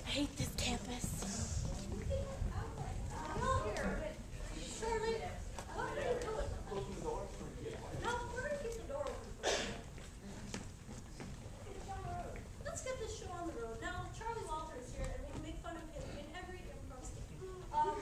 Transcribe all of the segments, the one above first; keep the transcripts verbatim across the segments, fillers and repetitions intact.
hate this campus. Hello here. Shirley, what are you doing? No, we're going to keep the door open for you. Let's get this show on the road. Now, Charlie Walter is here, and we can make fun of him in every improv scene. Um,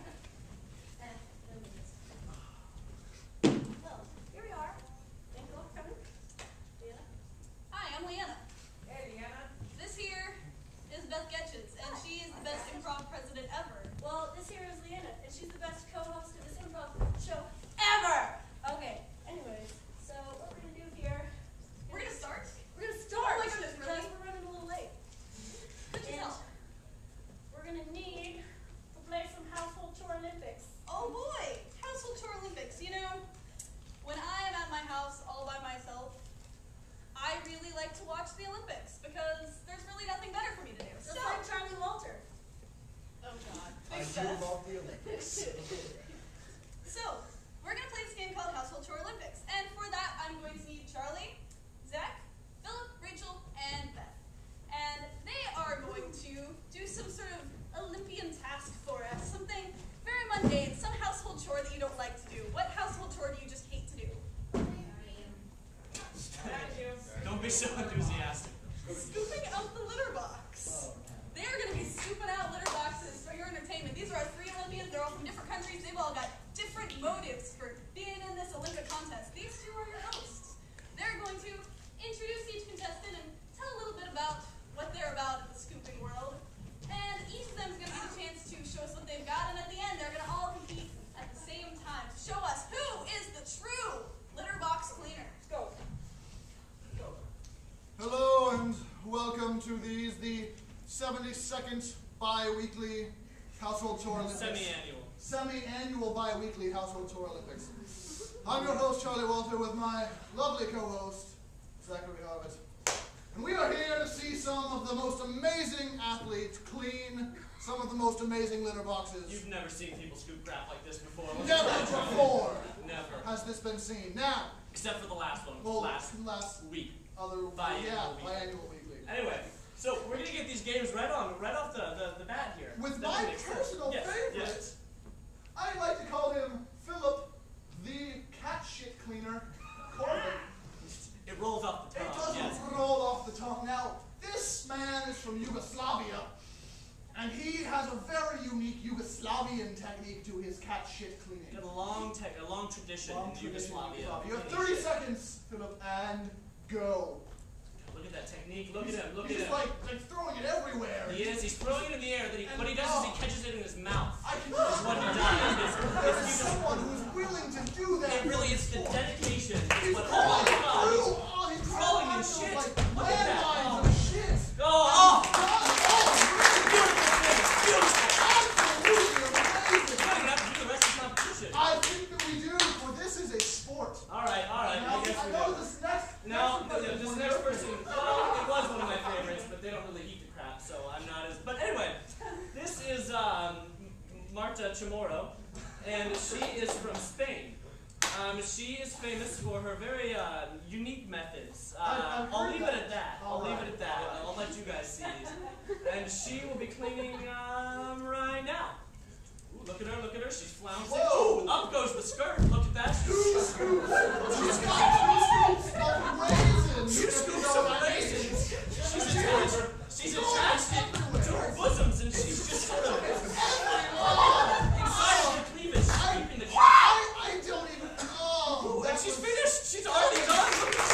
well, here we are. Thank you all for coming. Leanna. Hi, I'm Leanna. Hey, Leanna. This here is Beth Getchins, and she is the best improv president ever. Well, this here is Leanna, and she's the best co-host of this improv show ever! Okay, anyways, so what we're going to do here... We're gonna start? We're going to start! Oh my goodness, really? Because we're running a little late. Good to And know. we're going to need to play some household chore Olympics. Oh boy, household chore Olympics. You know, when I am at my house all by myself, I really like to watch the Olympics because there's really nothing better for me to do. Just So, like Charlie Walter. oh god, I big do Beth. love the Olympics. So, we're gonna play this game called Household Chore Olympics, and for that, I'm going to need Charlie, Zach, Philip, Rachel, and Beth. And they are going to do some sort of Olympian task for us, something very mundane, some household chore that you don't like to do. What household chore do you just hate to do? Don't be so enthusiastic. Scooping out the litter box. They are going to be scooping out litter boxes for your entertainment. These are our three Olympians. They're all from different countries. They've all got different motives for being in this Olympic contest. These two are your hosts. They're going to introduce each contestant and tell a little bit about what they're about in the scooping world. And each of them is going to get a chance to show us what they've got. And at the end, they're going to all compete at the same time to show us who is the true litter box cleaner. Let's go. Hello and welcome to these, the seventy-second bi-weekly Household Chore Olympics. Semi-annual. Semi-annual bi-weekly Household Chore Olympics. I'm your host, Charlie Walter, with my lovely co-host, Zachary Harvett. And we are here to see some of the most amazing athletes clean some of the most amazing litter boxes. You've never seen people scoop crap like this before. Never before Never. has this been seen. Now, Except for the last one. well, last last week. other, Biannual yeah, weekly. biannual weekly. Anyway, so we're gonna get these games right on, right off the, the, the bat here. With That my makes sense. personal yes, favorite, Yes. I like to call him Philip the cat shit cleaner Corbett. It rolls off the It tongue. doesn't Yes. roll off the tongue. Now, this man is from Yugoslavia, and he has a very unique Yugoslavian technique to his cat shit cleaning. Got a long tech, a long tradition Long in tradition Yugoslavia. in You have Cleaning thirty shit. seconds, Philip, and go. Look at that technique. Look he's, at him. Look he's at him. like, like throwing it everywhere. He is. He's throwing it in the air. That he, And what he does oh. is he catches it in his mouth. I can That's what he does. It's, There it's, is it's, someone who's willing to do that. it really is the dedication. He's But, oh crawling my God. through. Oh, he's crawling in crawling through, shit. Like Look at that. landmines Oh. of shit. Oh, oh, Oh, beautiful thing. Beautiful. absolutely amazing. We're gonna have to do the rest of the competition. I think that we do, for this is a sport. All right, all right. Now, I guess I we know do. this next, No, next no, no, this one next is- person, well, it was one of my favorites, but they don't really eat the crap, so I'm not as. But anyway, this is um, Marta Chamorro, and she is from Spain. Um, she is famous for her very uh, unique methods. Uh, I- I've I'll heard leave that. it at that. I'll All leave right, it at that. all right. I'll let you guys see these. And she will be cleaning um, right now. Ooh, look at her, look at her. She's flouncing. Whoa. Ooh, up goes the skirt. Look at that. Two She's scoops. She's got two scoops of raisins. Two if you scoops know of what I mean. raisins. She's attached, she's attached it to her bosoms, and she's just sort of inside of her cleavage, sweeping the I, cat. I don't even know. Ooh, and That she's was- finished. She's already done. Look at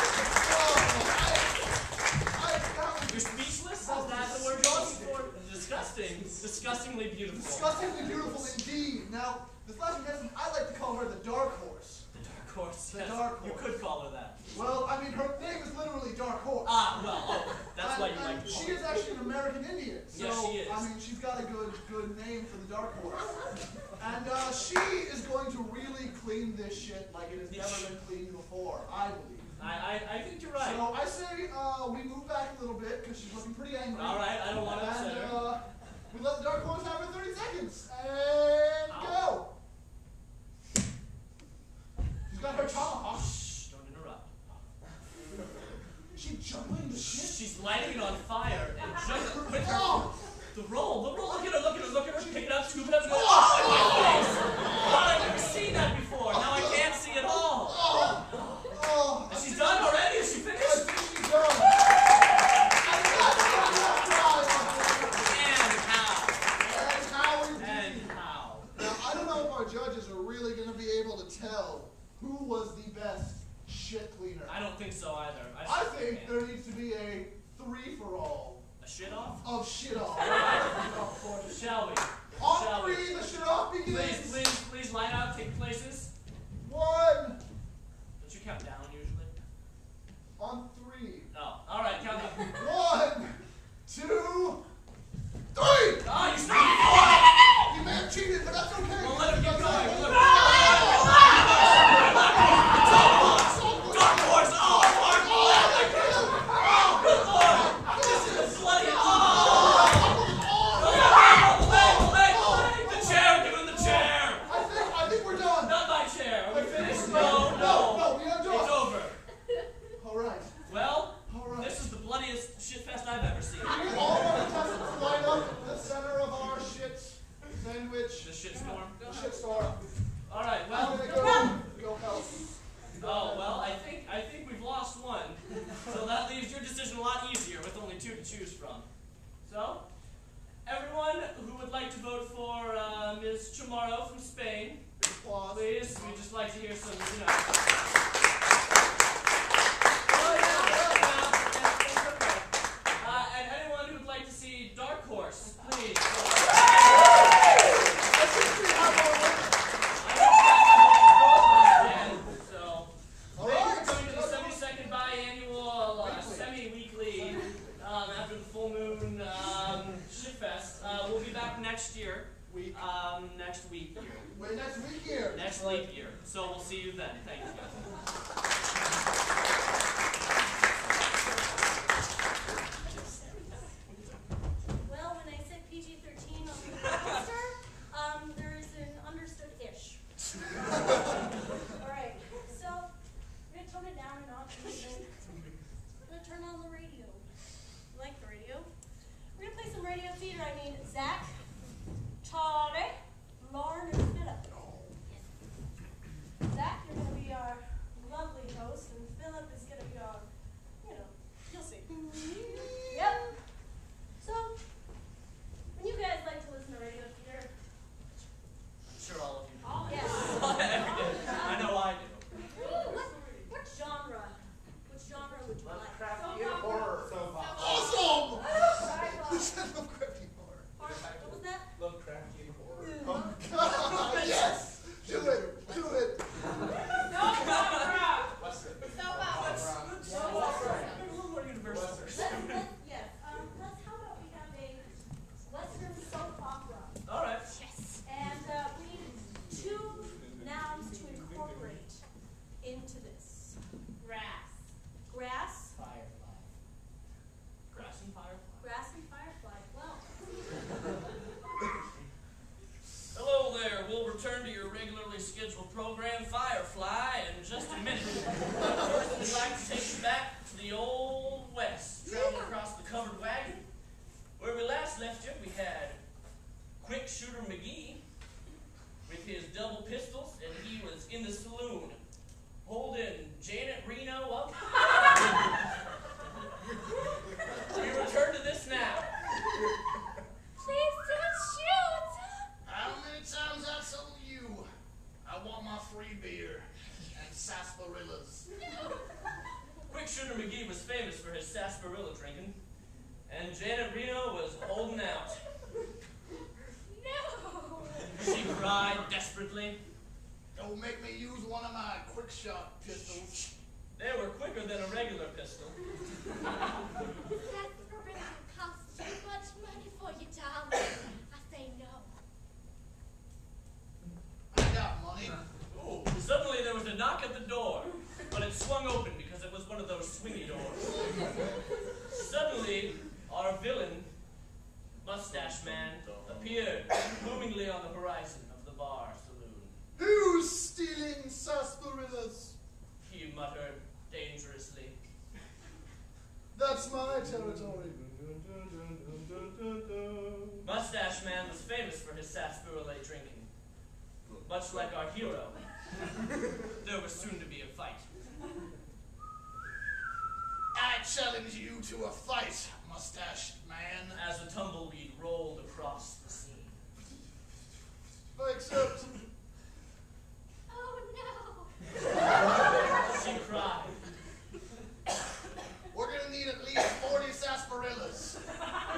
Oh, I, I found You're speechless? Is that the word you're looking for? Disgusting. Disgustingly beautiful. disgustingly beautiful indeed. Now, this last contestant, I like to call her the dark horse. The dark horse. The Yes, dark you horse. could call her that. Well, I mean, her name is literally Dark Horse. Ah, well, oh, that's and, why you and like to call she her. is actually an American Indian. So, Yes, she is. I mean, she's got a good good name for the Dark Horse. And uh, she is going to really clean this shit like it has never been cleaned before, I believe. I, I, I think you're right. So I say uh, we move back a little bit because she's looking pretty angry. All right, I don't want to upset And her. uh, we let the Dark Horse have her thirty seconds. And Ow. go. She's got her tomahawk. Shh, don't interrupt. Is she juggling the shit? She's lighting it on fire and juggling with her. Oh! shit off? Of shit off. Shall we? On Shall three, we? the shit off begins. Please, please, please line up, take places. One. Don't you count down usually? On three. Oh, all right, count up. One, two, three. Oh, you stopped! He may have cheated, but that's okay. Well, let him keep going. Look. Dark horse! Oh, Mark! Oh, good lord! This is bloody! Oh! The leg, the leg, the leg! The chair! Give him the chair! I think, I think we're done. Not my chair. Are we finished? No, No, no, no. no, we are done. It's over. All right. Well, All right. this is the bloodiest shitfest I've ever seen. We all want to test to line up the center of our shit sandwich. The shitstorm. The shit store. All right. I'm Well. gonna go, go help. Oh well, I think I think we've lost one, so that leaves your decision a lot easier with only two to choose from. So, everyone who would like to vote for uh, Miz Chamorro from Spain, Applause. please. We'd just like to hear some, you know. Uh, and anyone who would like to see Dark Horse, please. So, thank you for coming to the seventy-second biannual, uh, semi-weekly, um, after the full moon um, shitfest. Uh, we'll be back next year. Week. Um, next week year. Wait, next week here. Next leap year. So we'll see you then. Thank you. Well, when I said P G thirteen on the poster, um, there is an understood-ish. All right, so we're gonna tone it down a notch. and then We're gonna turn on the radio. You like the radio? We're gonna play some radio theater. I need Zach, Charlie, Lauren, and Philip. Zach, you're gonna be our lovely host, and Philip is gonna be our, you know, you'll see. Yep. So, when you guys like to listen to radio theater, I'm sure all of you. oh, yes. I know I do. What, what genre? What genre would you like? Horror. Awesome! Awesome! Sci-fi. This is Lovecraftian horror. Horror. What was that? Lovecraftian horror. Oh, God. Yes! Do it! Do it! What's it? Let's a little more universal. Let's, let's, yes. Um, let's, how about we have a Western soap opera? All right. Yes. And uh, we need two nouns to incorporate into this. Grass. Grass. Firefly. Grass and firefly. Grass and firefly. Well, Hello there. We'll return to your regularly scheduled program, Firefly, in just a minute. First, we'd like to take you back to the old West, traveling across the covered wagon. Where we last left you, we had Quick Shooter McGee with his double pistols, and he was in the saloon holding Janet Reno up. We return to this now. please don't shoot. How many times I told you I want my free beer and sarsaparillas? Quick Shooter McGee was famous for his sarsaparilla drinking, and Janet Reno was holding out. No. She cried desperately. Don't make me use one of my quick shot pistols. They were quicker than a regular pistol. Sarsaparilla costs too much money for you, darling. I say no. I got money. Ooh, suddenly there was a knock at the door, but it swung open because it was one of those swingy doors. Suddenly, our villain, Mustache Man, appeared loomingly on the horizon of the bar saloon. Who's stealing sarsaparillas? He muttered dangerously. That's my territory. Mustache Man was famous for his sarsaparilla drinking. Much like our hero, there was soon to be a fight. I challenge you to a fight, Mustache Man. As a tumbleweed rolled across the scene. I accept. Oh no. She cried. We're gonna need at least forty sarsaparillas.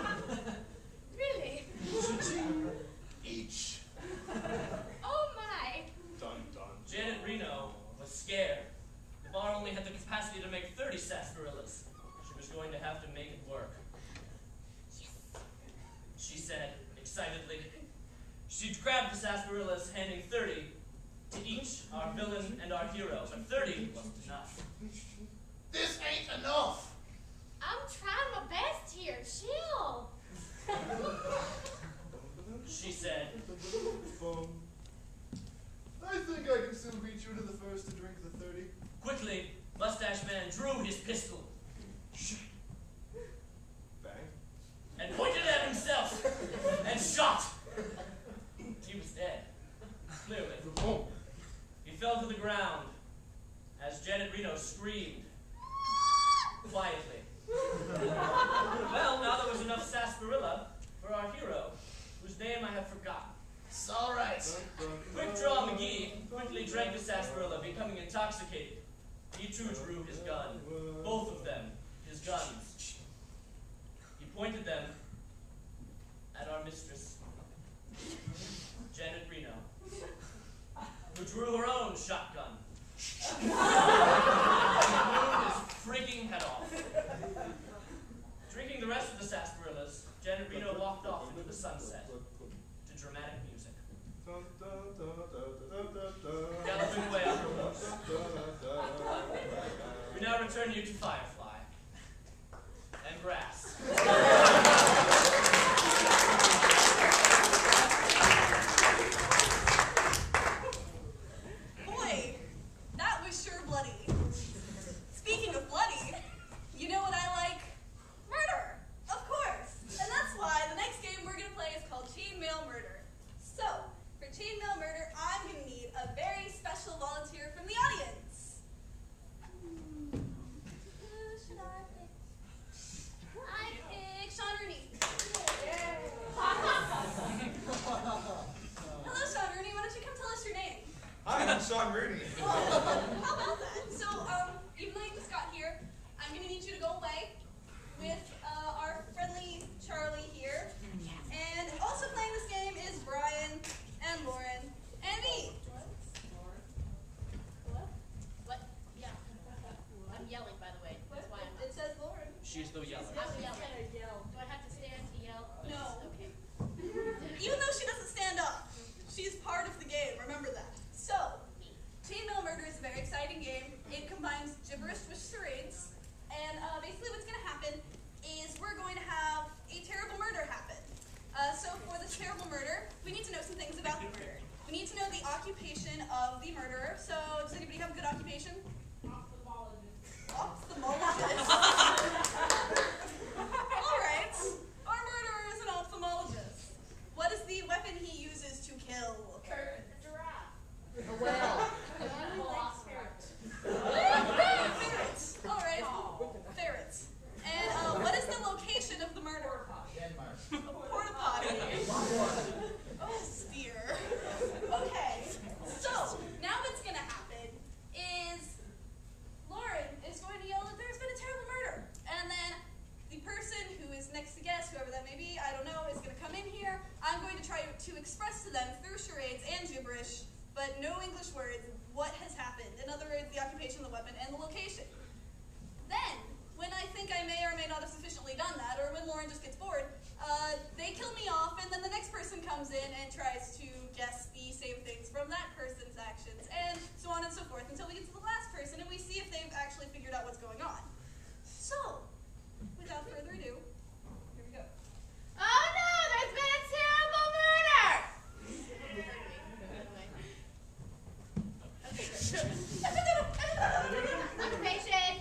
She grabbed the sarsaparillas, handing thirty to each, our villain and our hero, but thirty wasn't enough. This ain't enough. I'm trying my best here. Chill. She said, I think I can still beat you to the first to drink the thirty. quickly, Mustache Man drew his pistol Bang. and pointed at himself and shot. He was dead, clearly. He fell to the ground as Janet Reno screamed quietly. Well, now there was enough sarsaparilla for our hero, whose name I have forgotten. It's all right. Quick Draw McGee quickly drank the sarsaparilla, becoming intoxicated. He too drew his gun, both of them, his guns. He pointed them at our mistress, Janet Reno, who drew her own shotgun. Blew his freaking head off. Drinking the rest of the sarsaparillas, Janet Reno walked off into the sunset to dramatic music, galloping away on her horse. We now return you to Firefly and grass. Boy, that was sure bloody. Speaking of bloody, you know what I like? Murder, of course. And that's why the next game we're going to play is called Chainmail Murder. So, for Chainmail Murder, I'm going to need a very special volunteer from the audience. Who should I pick? I pick Sean Rooney. Hello, Sean Rooney. Why don't you come tell us your name? Hi, I'm Sean Rooney. Oh, how about that? So, um, even though you just got here, I'm going to need you to go away with uh, our friendly Charlie here. And also playing this game is Brian and Lauren and me. What? Yeah. I'm yelling, by the way. That's why I'm It says Lauren. She's the yeller. I'm yelling. Do I have to stand to yell? No. Okay. Even though she doesn't stand up, she's part of the game. Remember that. So, Chainmail Murder is a very exciting game. It combines gibberish with charades. And uh, basically what's going to happen is we're going to have a terrible murder happen. Uh, so for this terrible murder, we need to know some things about the murder. We need to know the occupation of the murderer. So does anybody have a good occupation? Ophthalmologist. Ophthalmologist. All right. Our murderer is an ophthalmologist. What is the weapon he uses to kill? Well, Ferrets. All right. Ferrets. And uh, what is the location of the murder? Denmark. A porta potty. Oh, dear. Okay. So now what's gonna happen is Lauren is going to yell that there's been a terrible murder, and then the person who is next to guess, whoever that may be, I don't know, is gonna come in here. I'm going to try to express to them through charades and gibberish, but no English words, what has happened. In other words, the occupation, the weapon, and the location. Then, when I think I may or may not have sufficiently done that, or when Lauren just gets bored, uh, they kill me off, and then the next person comes in and tries to guess the same things from that person's actions, and so on and so forth, until we get to the last person, and we see if they've actually figured out what's going on. So, without further ado, here we go. Oh no! There's been a terrible murder! Occupation.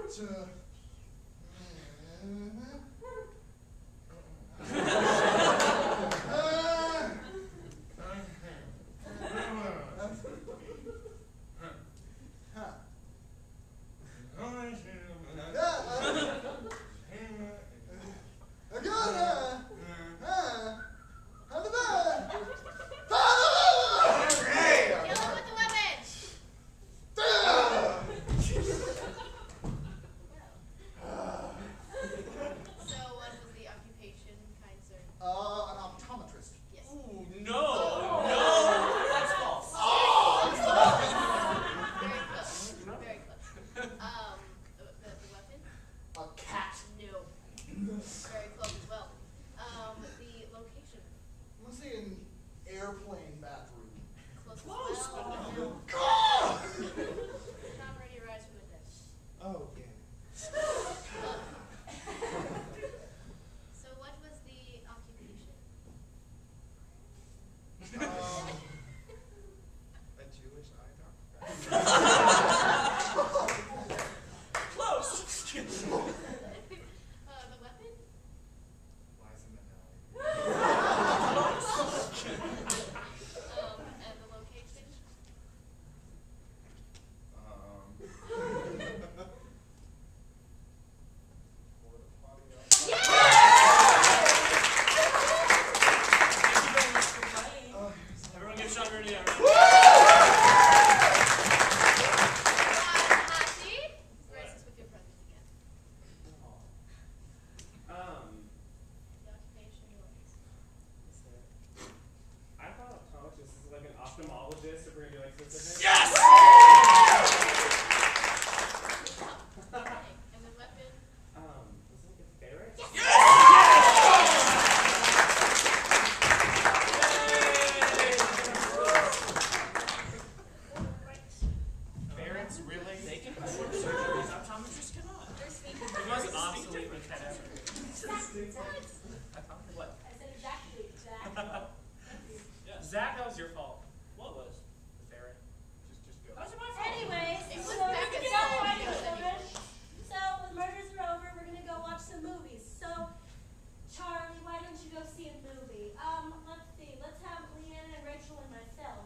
Uh, ophthalmologist, if we're gonna be like specific. Yes! And the weapon? Um, was it like a ferret? Yes! Ferrets, really? They can perform surgeries. Optometrists cannot. They're sneaky. It was obsolete with that ever. What? I said exactly, Jack. Yes. Zach, that was your fault. What was? The ferret. Just, just go. That was my fault. Anyways, It so, was back at so, school. children, so the murders are over. We're gonna go watch some movies. So, Charlie, why don't you go see a movie? Um, let's see. Let's have Leanna and Rachel and myself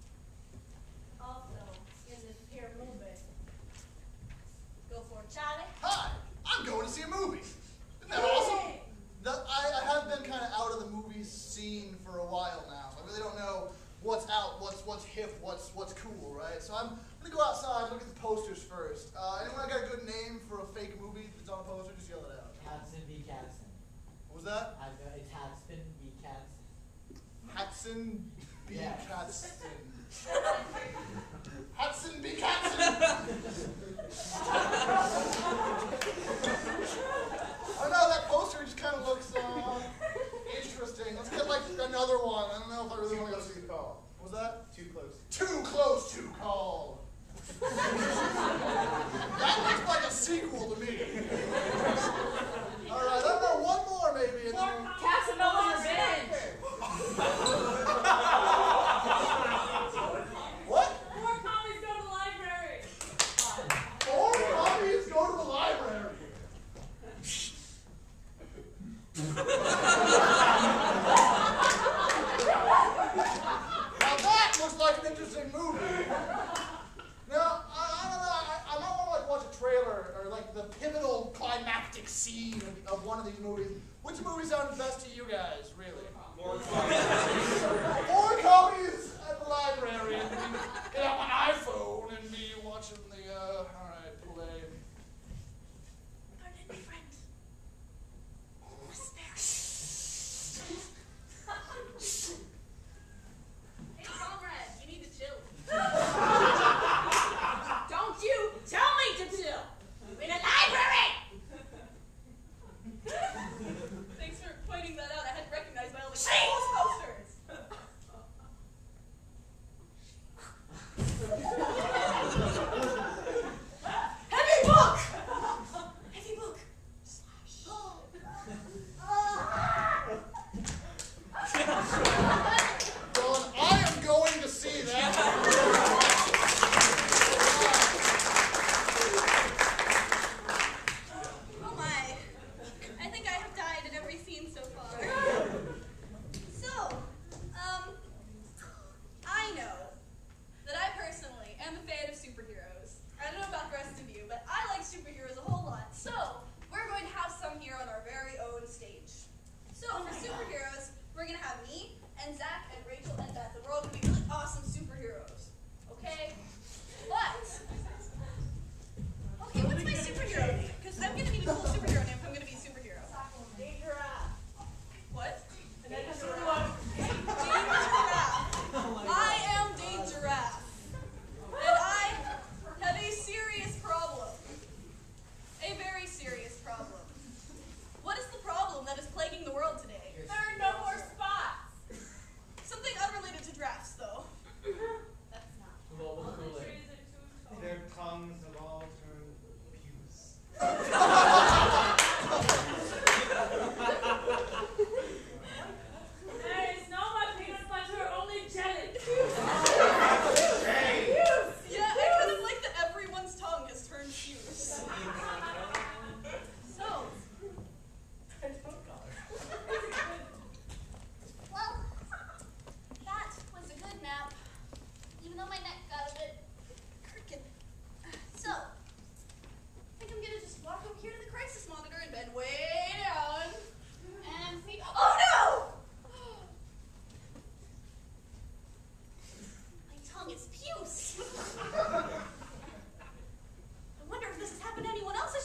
also in this here movie. Go for it, Charlie. Hi, I'm going to see a movie. Isn't that awesome? That, I, I have been kind of out of the movie scene for a while now. I really don't know what's out, what's what's hip, what's what's cool, right? So I'm gonna go outside, look at the posters first. Uh, anyone got a good name for a fake movie that's on a poster? Just yell it out. Hatson v. Katzen. What was that? I go, it's Hatson v. Katzen. Hatson B. Yeah. Katzen. Hatson B. Katzen. I know that poster just kind of looks uh, interesting. Let's get like another one. I don't know if I really want to go see the call. What was that? Too close. Too close to call. That looks like a sequel to me. All right, I don't know, one more maybe. And then Casanova Revenge. what? Four copies go to the library. Four copies go to the library. Now that looks like an interesting movie. Now, I, I don't know, I, I might want to like watch a trailer or like the pivotal climactic scene of, of one of these movies. Which movie sounds best to you guys, really? More Four copies at the library and be, get out my iPhone and be watching the, uh, alright, play. Pardon me, friend. Hey, comrade, you need to chill. Don't you tell me to chill. I'm in a library. Thanks for pointing that out. I hadn't recognized my only posters.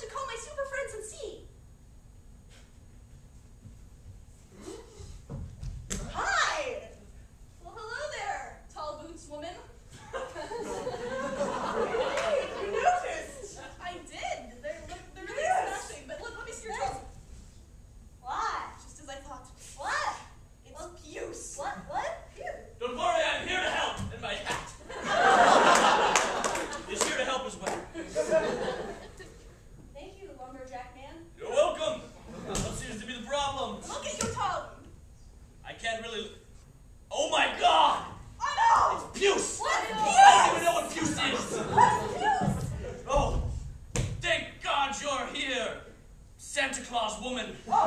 should call my super friends and see. Hi! Well, hello there, tall boots woman. Hey, you noticed? I did. They're, look, they're really Yes. smashing. But look, let me see your toes. What? Just as I thought. What? It's Well, puce. What? What? Here. Don't worry, I'm here to help. And my hat is here to help as well. Thank you, lumberjack man. You're welcome. What seems to be the problem? Look at your toe. I can't really. Oh my God! Oh no! It's puce. What is I puce? don't even know what puce is. What is puce? Oh, thank God you're here, Santa Claus woman. All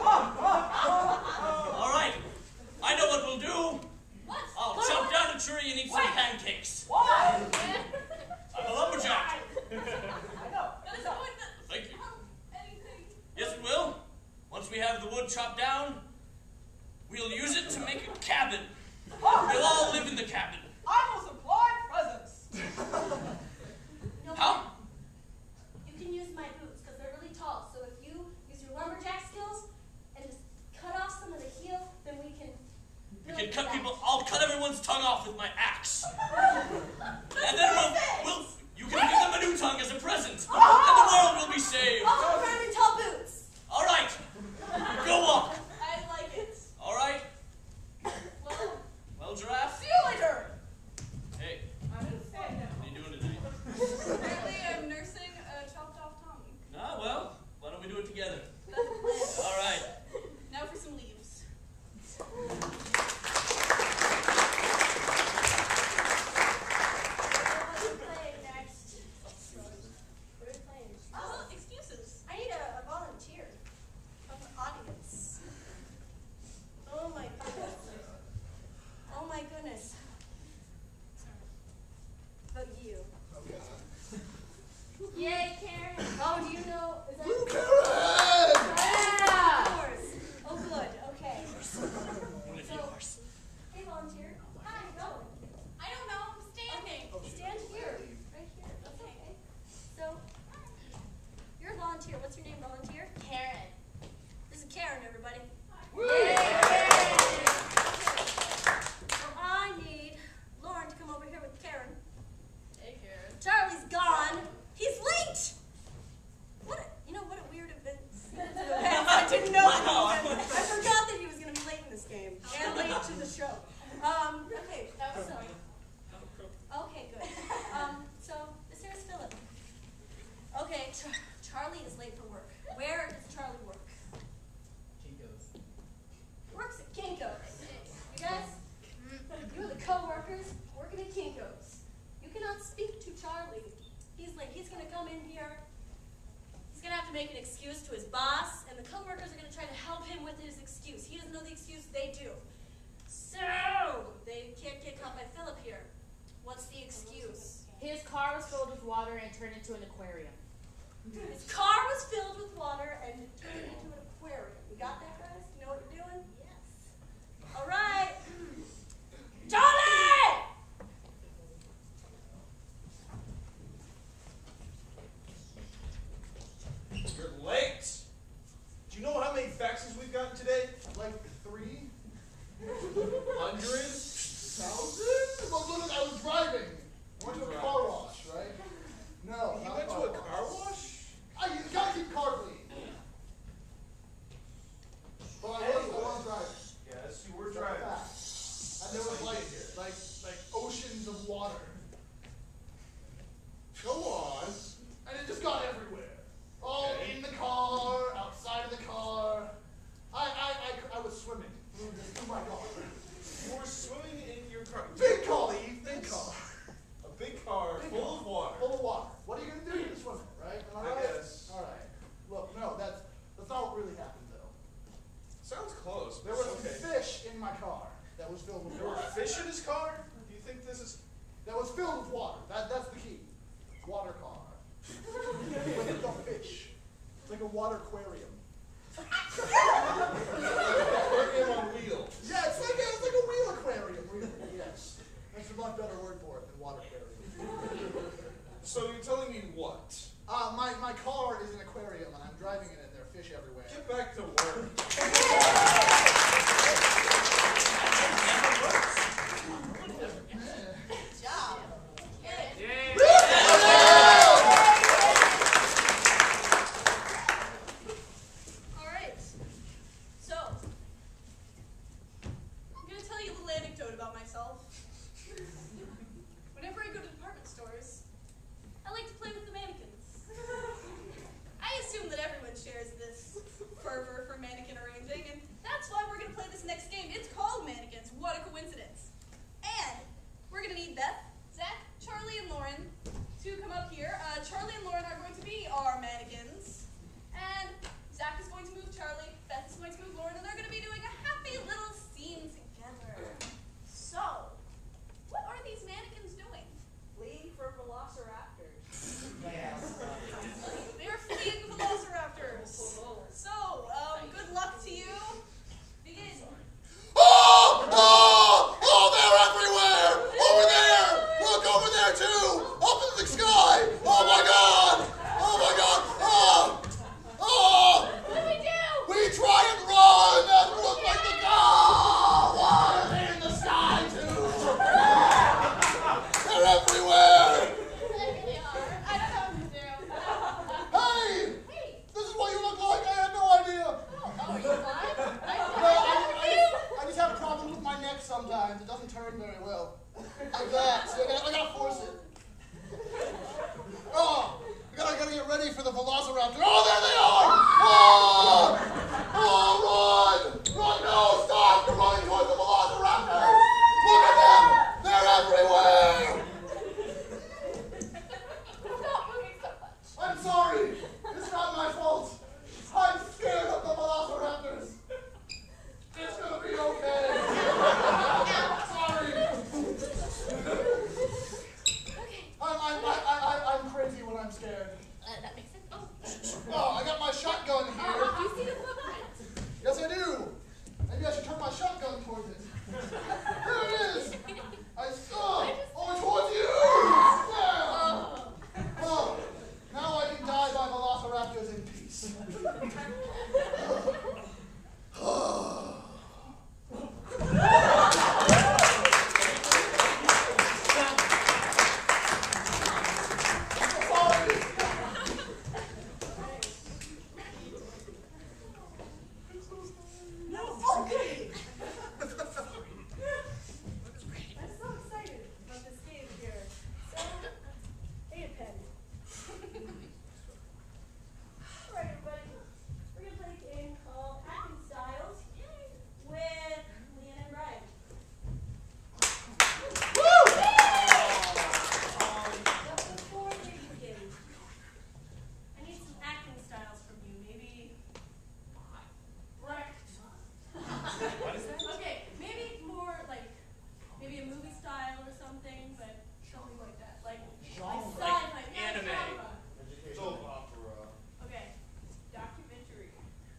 right, I know what we'll do. What? I'll What? chop down a tree and eat some What? pancakes. Why? I'm a lumberjack. I know. That is going to Thank you. help anything. Yes, it will. Once we have the wood chopped down, we'll use it to make a cabin. We'll all live in the cabin. I will supply presents. No, How? You can use my boots because they're really tall. So if you use your lumberjack skills and just cut off some of the heel, then we can. We build can cut that. people. I'll cut everyone's tongue off with my axe. And then we'll, we'll. You can give them a new tongue as a present, and the world will be saved. Also, we're in tall boots. All right, go walk. I like it. All right. Well, Well, giraffe. see you later. Hey, I'm in bed now. what are you doing tonight? Apparently, I'm nursing a chopped off tongue. Ah, well, why don't we do it together? That's the plan. All right. Now for some leaves. What are we playing next? What are we playing? Oh, excuses. I need a, a volunteer from the audience. Oh my goodness. Oh my goodness. Oh, you. Yay, Karen. Oh, do you know? Is that? Woo, Karen! Yeah. Of course. Oh, good. Okay. One of So, yours. hey, volunteer. Hi, go. I don't know. I'm standing. Okay, stand here. Right here. That's okay. So, you're a volunteer. What's your name, volunteer? Karen. This is Karen, everybody. So I need Lauren to come over here with Karen. Hey, Karen. Charlie's gone. He's late. What? A, you know what a weird event. I didn't know. That he was gonna, I forgot that he was going to be late in this game and late to the show. Um. Okay. So. Okay. Good. Um. So this here is Philip. Okay. Char- Charlie is late for work. Where does Charlie work? Chico's. Works at Kinko's. You guys, you are the co-workers working at Kinko's. You cannot speak to Charlie. He's late. He's going to come in here. He's going to have to make an excuse to his boss, and the co-workers are going to try to help him with his excuse. He doesn't know the excuse, they do. So, they can't get caught by Philip here. What's the excuse? His car was filled with water and turned into an aquarium. His car was filled with water and turned into an aquarium. You got that, guys? You know what you're doing? Yes. All right. Charlie! You're late. Do you know how many faxes we've gotten today? Like three? Hundred? Thousand? Well, look, I was driving. I went to a car wash, right? No. You not went to a car wash? I, you gotta keep car clean. Uh, my, my car is an aquarium, and I'm driving in it. There are fish everywhere. Get back to work. Good job. Yay! All right. So, I'm going to tell you a little anecdote about myself. Whenever I go to department stores, I like to play with the mannequins. I assume that everyone shares this fervor for mannequin arranging, and that's why we're going to play this next game. It's called Mannequins. What a coincidence. And we're going to need Beth, Zach, Charlie, and Lauren to come up here. Uh, Charlie and Lauren are going to be our mannequins. And Zach is going to move Charlie, Beth is going to move Lauren, and they're going to be doing a happy little scene together. So, what are these mannequins doing? Fleeing from velociraptors. They're fleeing velociraptors. So, um, good luck to you. Begin. Oh! Oh! Oh, they're everywhere! Over there! Look, over there, too! Up in the sky! Oh, my God! Oh, my God! Oh! Oh! What do we do? We try and run and look like the God! Why are they in the sky, too? They're everywhere! There they are. I don't know what to do. Hey! Hey. This is what you look like! I had no idea! Oh, oh, are you fine? I No, I, don't I, just, I just have a problem with my neck sometimes. It doesn't turn very well. Like that. So I gotta, I gotta force it. Oh! I gotta, I gotta get ready for the velociraptor. Oh, there they are! Oh! Oh, run! Run! No, stop! You're running towards the velociraptors! Look at them! They're everywhere! Stop moving so much. I'm sorry. It's not my fault. I'm scared of the velociraptors. It's gonna be okay. Sorry. Okay. I'm, I'm, I, I, I, I'm crazy when I'm scared. Uh, that makes sense. Oh. Oh, I got my shotgun here. Oh, do you see the footprint? Yes, I do. Maybe I should turn my shotgun towards it. There it is. I saw. Oh, towards you. Yeah. Oh. Oh, now I can die by velociraptors in peace. Sorry. Okay. I'm so excited about this game here. So, hey, a pen. Alright, everybody. We're going to play a game called Acting Styles with Leanne and Brian. But before we begin, I need some acting styles from you. Maybe. What? What is that? Okay, maybe more like maybe a movie style or something, but something like that, like like sci-fi, Like yeah, anime. genre. Soap opera. Okay, documentary.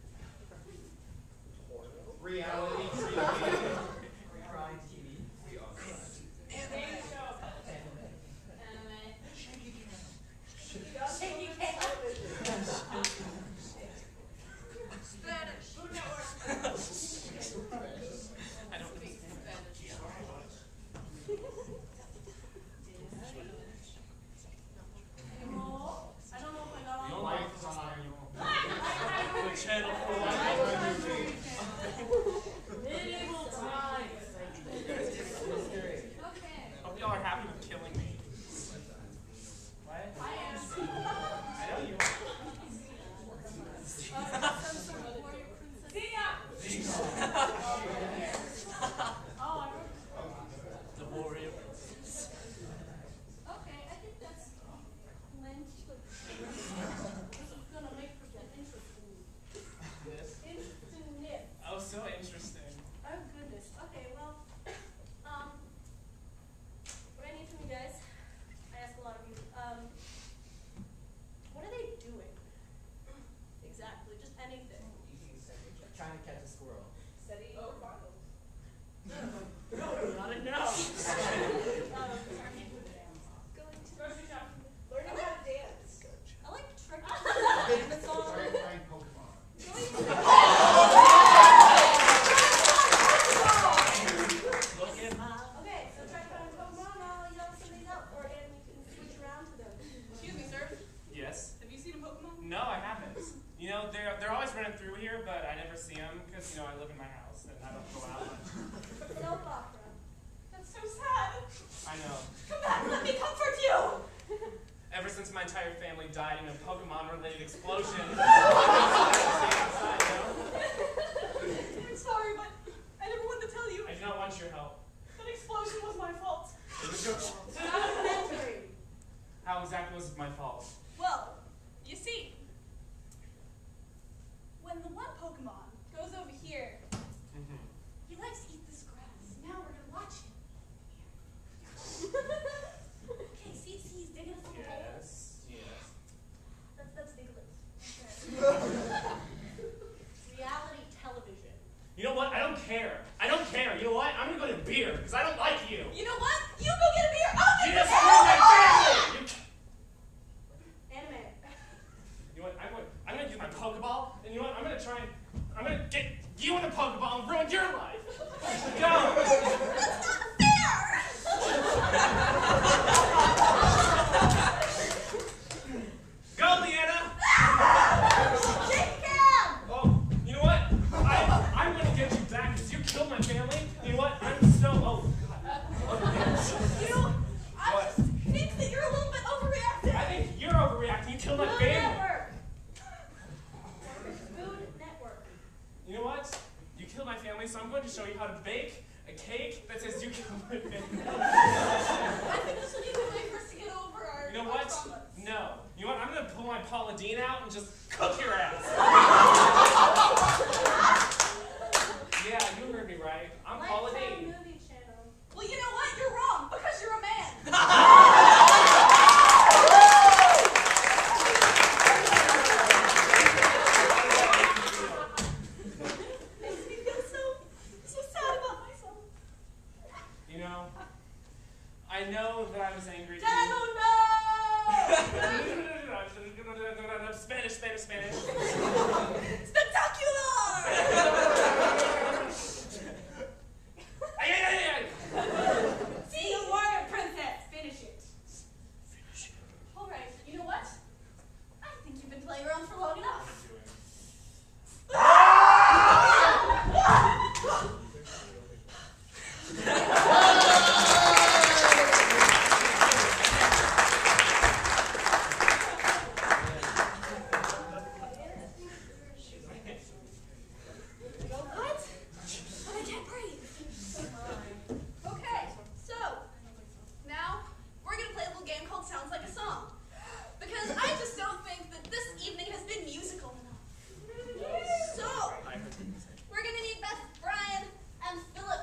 Reality T V. Crime T V. Anime. Anime. Shaky cam. Spanish. Food Network. I don't speak Spanish. Anymore? I don't know if I got all Your of life time. The channel for Medieval times. Okay. Hope y'all are happy with killing me. What? I am. I know you are. Uh, some sort of warrior princess. Oh, I wrote The warrior. Okay, I think that's plenty. This is gonna make for some interesting. entire family died in a Pokemon-related explosion. I'm sorry, but I never wanted to tell you. I do not want your help. That explosion was my fault. Elementary. How exactly was it my fault? Well, you see, when the one Pokemon goes over here, Mm-hmm. he likes to eat this grass. Now we're gonna watch him. Okay, see, see, he's digging us a little hole. Yes, yes. That's that's Diglett. Reality television. You know what? I don't care. I don't care. You know what? I'm gonna go to beer because I don't like you. You know what? You go get a beer. I'll You get just a ruined my family. You, Anime. you know what? I'm going, I'm gonna use my Pokeball, and you know what? I'm gonna try and I'm gonna get you in a Pokeball and ruin your life. Go. That's not fair. Go, Leanna. Shake cam! Oh, you know what? I, I'm gonna get you back because you killed my family. You know what? I'm so. Oh, God. You know, I What? just think that you're a little bit overreacting. I think you're overreacting. You killed my Food family. Network. Food Network. You know what? You killed my family, so I'm going to show you how to bake a cake that says you killed my family. I think this will be a good way for us to get over our You know our what? traumas. No. You know what? I'm gonna pull my Paula Deen out and just cook your ass. Yeah, you heard me right. I'm Paula Lifetime Deen. Movie Channel. Well, you know what? You're wrong because you're a man. Makes me feel so so sad about myself. You know, I know that I was angry at Dad, you. oh no! Spanish, Spanish, Spanish. Spectacular! Ay, ay, ay, ay. See? The warrior princess. Finish it. All right. You know what? I think you've been playing around for long enough. What? But I can't breathe. Okay, so now we're gonna play a little game called Sounds Like a Song. Because I just don't think that this evening has been musical enough. So we're gonna need Beth, Brian, and Philip.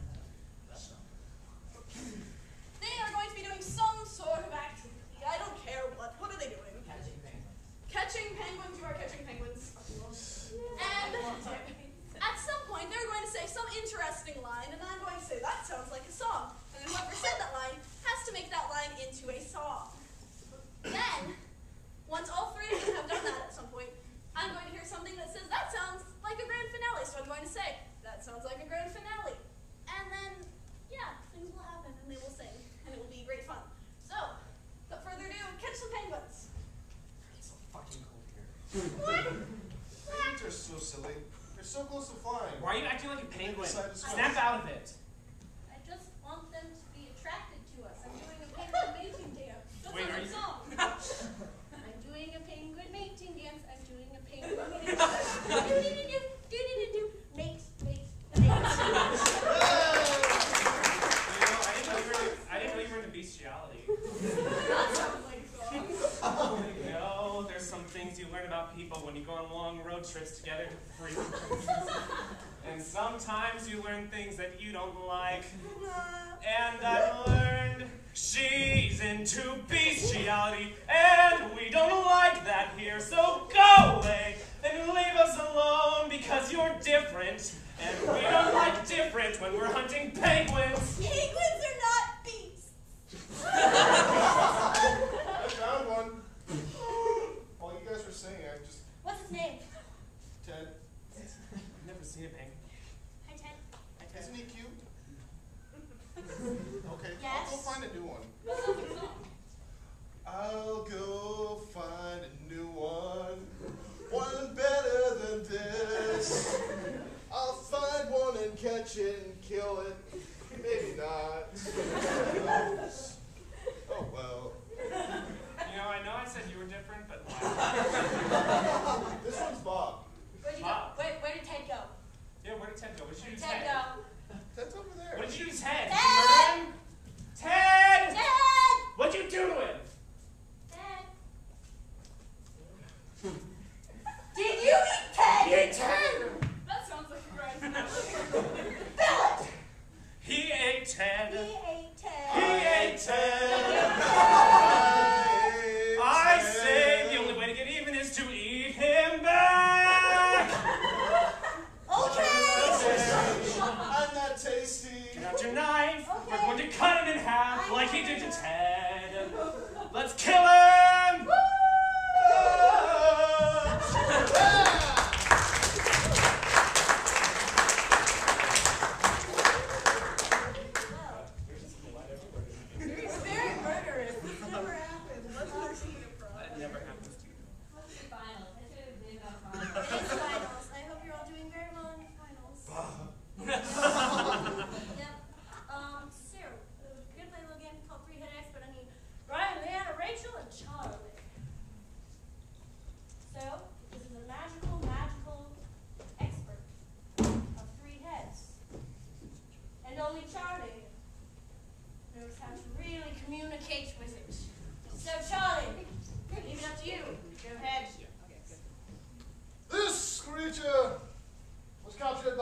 They are going to be doing some sort of activity. I don't care what. What are they doing? Catching penguins. You are catching penguins. And at some point, they're going to say some interesting line, and I'm going to say, that sounds like a song. And then whoever said that line has to make that line into a song. Then, once all three of them have done that at some point, I'm going to hear something that says, that sounds like a grand finale. So I'm going to say, that sounds like a grand finale. And then, yeah, things will happen, and they will sing, and it will be great fun. So, without further ado, catch some penguins. It's so fucking cold here. What? Penguins are so silly. They're so close to flying. Why are you acting like a penguin? Decide to swim. Snap out of it. I just want them to be attracted to us. I'm doing a penguin mating dance. That Wait, sounds are like a you- song. I'm doing a penguin mating dance. I'm doing a penguin mating dance. Do-do-do-do, do-do-do-do. Mate, mate, mate. You know, I didn't know you were, I didn't know you were into bestiality. That sounds like a song. You know, there's some things you learn about people when you go on long road trips together to free places. And sometimes you learn things that you don't like. And I learned she's into bestiality, and we don't like that here, so go away and leave us alone because you're different, and we don't like different when we're hunting penguins. Penguins are not beasts. I found one. While you guys were singing, I just What's his name? Ted. I've never seen a penguin. Hi, Ted. Isn't he cute? Okay, Yes. I'll go find a new one. That sounds like a song. I'll go find a new one, one better than this. I'll find one and catch it and kill it. Maybe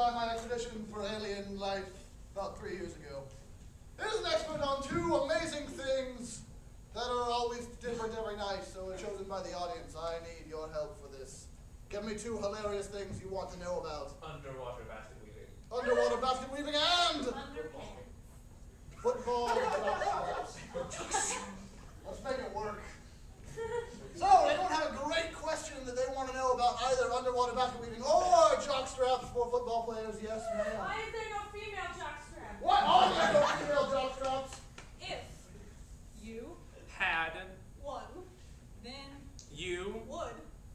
by my expedition for alien life about three years ago. Here's an expert on two amazing things that are always different every night, so it's chosen by the audience. I need your help for this. Give me two hilarious things you want to know about. Underwater basket weaving. Underwater basket weaving and Underpants. football. Let's make it work. So, they don't have a great question that they want to know about either underwater basket weaving or jock straps for football players. Yes, ma'am. Why is there no female jockstrap? What are there no female jock straps? If you Had won, then you would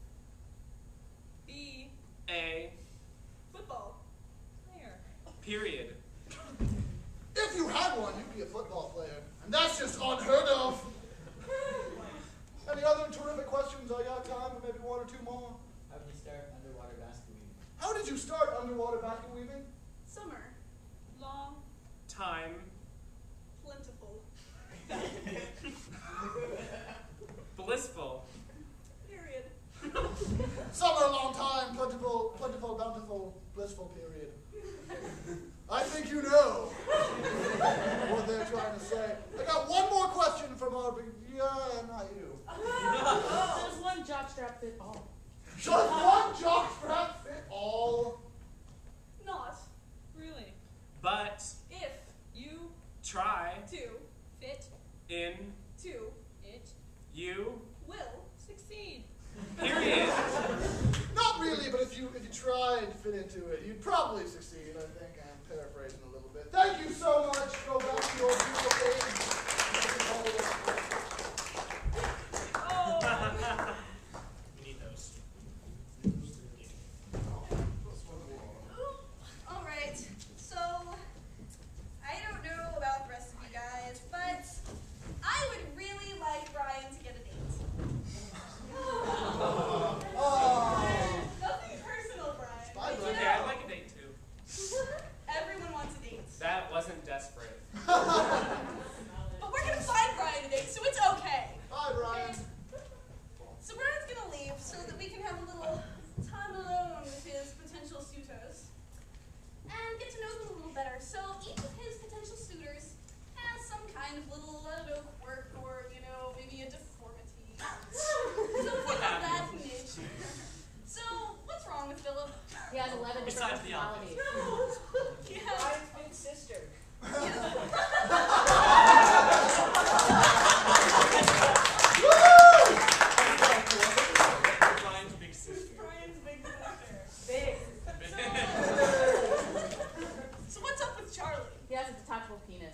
be a football player. period. If you had one, you'd be a football player. And that's just unheard of. Any other terrific questions? I got time for maybe one or two more. How did you start underwater basket weaving? How did you start underwater basket weaving? Summer, long, Time. plentiful, Blissful. period. Summer, long time, plentiful, plentiful, bountiful, blissful period. I think you know what they're trying to say. I got one more question from our big, yeah, not you. Does one jockstrap fit all? Does one jockstrap fit all? Not really. But If you try to fit in to it, you will succeed. period. Not really, but if you if you tried to fit into it, you'd probably succeed. I think I'm paraphrasing a little bit. Thank you so much. Go back to your beautiful age. Oh. We need those. All right. So I don't know about the rest of you guys, but I would really like Brian to get a date. Oh. Nothing personal, Brian. Bye, but you Brian. Okay, know, I'd like a date too. everyone wants a date. That wasn't desperate. But we're gonna find Brian a date, so it's okay. Bye, Brian. So Brian's gonna leave so that we can have a little time alone with his potential suitors and get to know them a little better. So each of his potential suitors has some kind of little, I don't know, quirk or, you know, maybe a deformity. Something of that nature. So what's wrong with Philip? He has eleven different Besides the obvious. personalities. Yeah. Brian's big sister. Brian's big sister. Brian's big sister. Big. So what's up with Charlie? He has a detachable penis.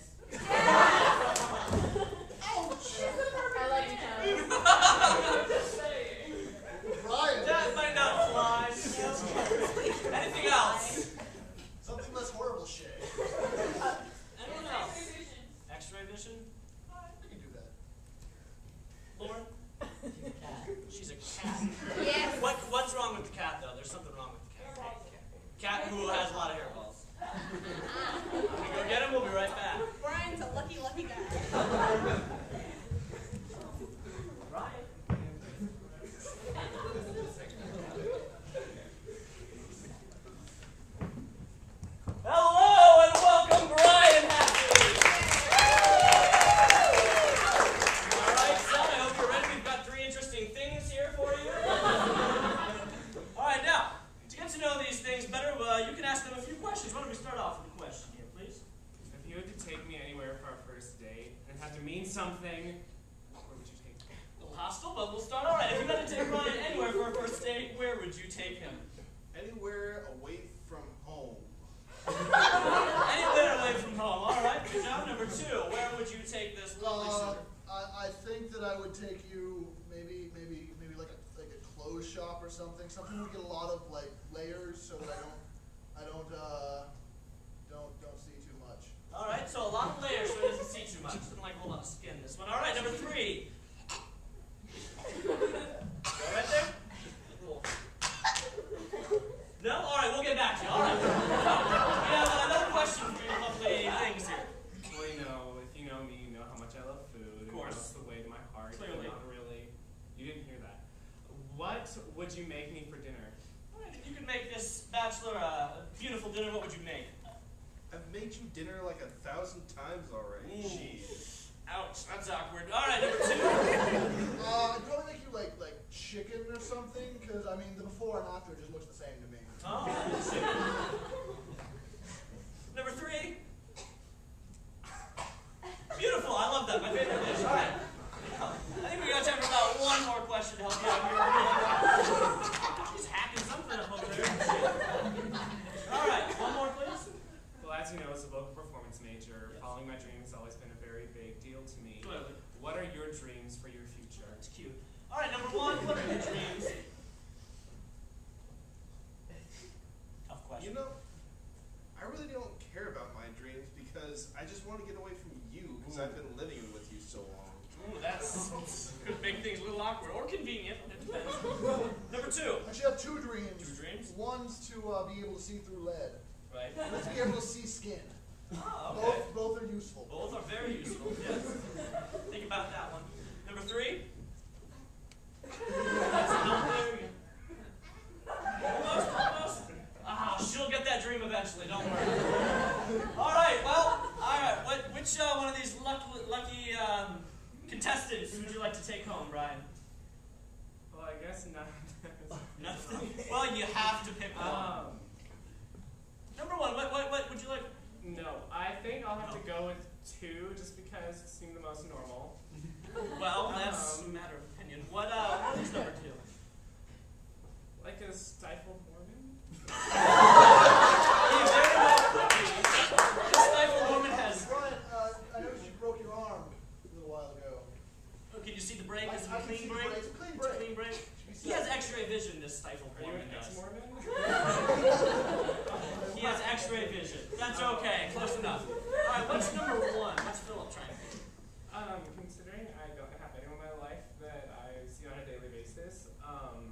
Ouch. I like you, Charlie. I'm just saying. Brian. That might not fly. Anything else? Something less horrible, Shay. Anyone else? X-ray vision? I can do that. Lauren? Cat. She's a cat. Yes. What, what's wrong with the cat, though? There's something wrong with the cat. Cat who has a lot of hairballs. I'm gonna go get him. We'll be right back. Brian's a lucky, lucky guy. Brian. Hello and welcome, Brian Happy. All right, son. I hope you're ready. We've got three interesting things here for you. All right, now to get to know these things better, uh, you can ask them a few questions. Why don't we start off with a question here, please? If you had to take me anywhere for our first date and it had to mean something, where would you take me? A little hostile, but we'll start. All right. If you had to take Brian anywhere for our first date, where would you take him? Anywhere away from home. Anywhere away from home. All right, good job. Number two, where would you take this lovely Uh, suitor? I, I think that I would take you maybe maybe maybe like a like a clothes shop or something. Something we get a lot of like layers so that I don't I don't uh don't don't see too much. All right, so a lot of layers so he doesn't see too much. Doesn't like a whole lot of skin. This one. All right, number three. Go right there. Cool. No? All right, we'll get back to you. All right. We have another question for your lovely things here. Well, you know, if you know me, you know how much I love food. Of course. It's the way to my heart. Clearly. Not really. You didn't hear that. What would you make me for dinner? All right. you could make this bachelor a beautiful dinner, what would you make? I've made you dinner like a thousand times already. Ooh. Jeez. Ouch, that's awkward. All right, number two. Uh, I'd probably make you like like chicken or something, because I mean the before and after just looks the same to me. Oh, chicken. Number three. Beautiful, I love that. My favorite dish. All right. I think we got time for about one more question to help you out here. He's hacking something up over there. All right, one more, please. Well, as you know, as a vocal performance major, Yes. following my dreams has always been a very big deal to me. Clearly. What are your dreams for your future? That's cute. All right, number one, what are your dreams? Tough question. You know, I really don't care about my dreams because I just want to get away from you because I've been living with you so long. Ooh, that's could make things a little awkward or convenient. It depends. Number two. I should have two dreams. Two dreams? One's to uh, be able to see through lead. Right. Let's be able to see skin. Oh, okay. Both, both are useful. Both are very useful. Yes. Think about that one. Number three. Almost, almost. Ah, she'll get that dream eventually. Don't worry. All right. Well. All right. What? Which uh, one of these lucky, lucky um, contestants would you like to take home, Brian? Well, I guess none of them. Nothing. Well, you have to pick one. Um, Number one. What? What? What would you like? no, I think I'll have to go with two just because it seemed the most normal. Well, that's Um, a matter of opinion. What? Uh, what is number two? Like a stifled Mormon? He very well could be. This stifled woman has. Brian, uh, I noticed you broke your arm a little while ago. Oh, can you see the break? I- Is it I a can clean see the break? break. It's a clean It's a break. clean break. Should be He has set. X-ray vision. This stifled Are you woman an does. ex-Mormon? He has X-ray vision. That's okay. Close enough. All right. What's number one? What's Philip trying to do? Um, considering I don't have anyone in my life that I see on a daily basis, um,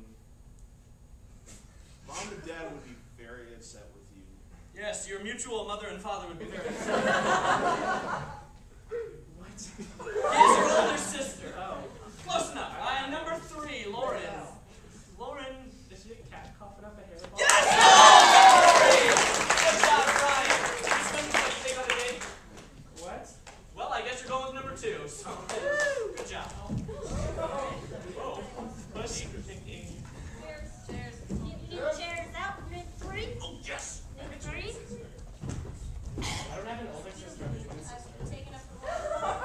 Mom and Dad would be very upset with you. Yes, your mutual mother and father would be very upset. what? He is your older sister. Oh. Close enough. Uh, number three, Lauren. Lauren. Did she get cat coughing up a hairball? Yes! Oh, great! Good job, Brian. Did you spend what you think on a date? What? Well, I guess you're going with number two. So, good job. Whoa. Push. Cheers. Cheers. You need chairs out. You need three? Oh, yes. Need three? I don't have an older sister. I have a younger sister. I've taken up the whole.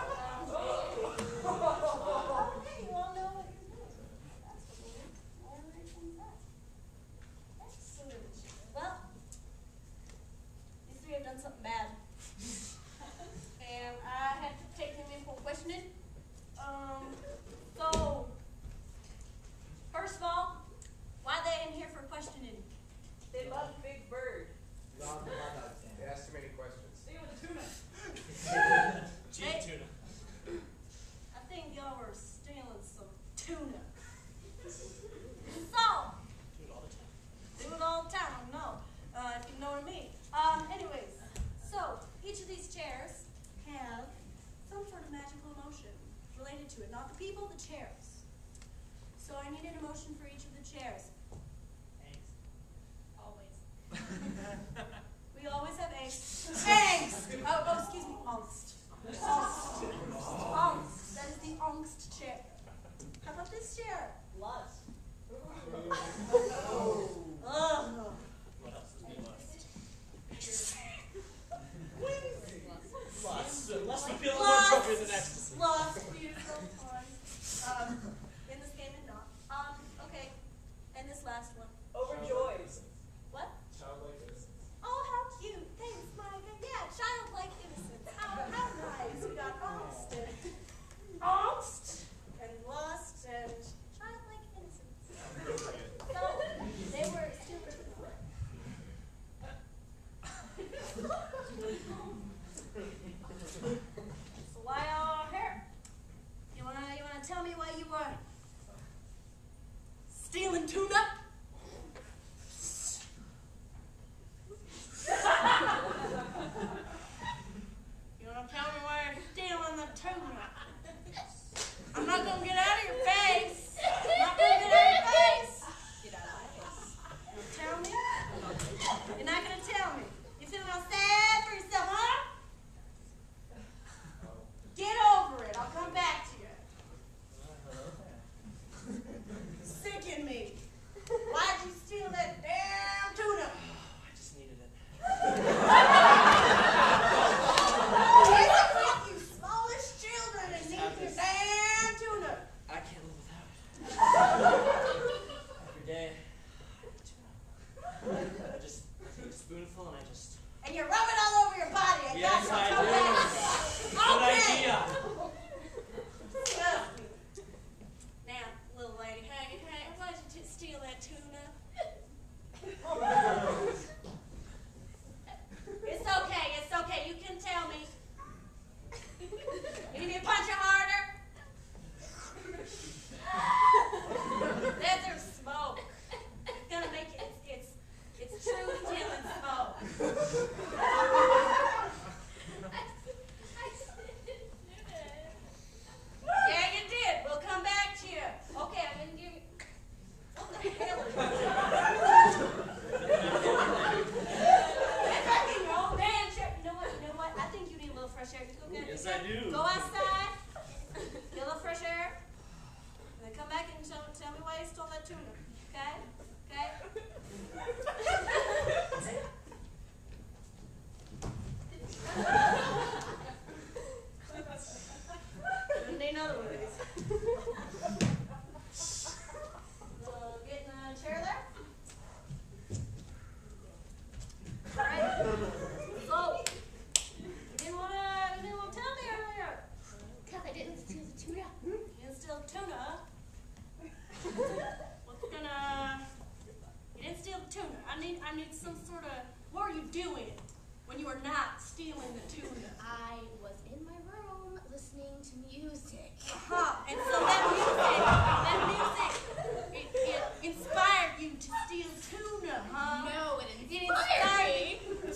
Okay, you all know what you're doing. That's cool. Where is that? Excellent. Well, these three have done something bad. And I had to take them in for questioning. Um, so, first of all, why are they in here for questioning? They love Big Bird. Wrong hot dog They stand. asked too many questions. Stay with the tuna. Cheese tuna. I think y'all were stealing some tuna. So, Do it all the time. do it all the time, I know, uh, if you know what I mean. Um, anyways, so each of these chairs have some sort of magical emotion related to it. Not the people, the chairs. So I need an emotion for each of the chairs. Thanks. Always. We always have angst. Angst! Oh, oh, excuse me, angst. Angst. Angst. That is the angst chair. How about this chair? Lust. Ugh. What else is new lust? Lust. Lust would feel more appropriate than ecstasy. Lust, beautiful fun. Um, in this game and not. Um, okay. And this last one. Overjoyed. What? Childlike innocence. Oh, how cute. Thanks, Micah. Yeah, childlike innocence. How, how nice. We got angst and angst and lust and childlike innocence. So, they were super So why y'all here? You wanna you wanna tell me why you were stealing tuna?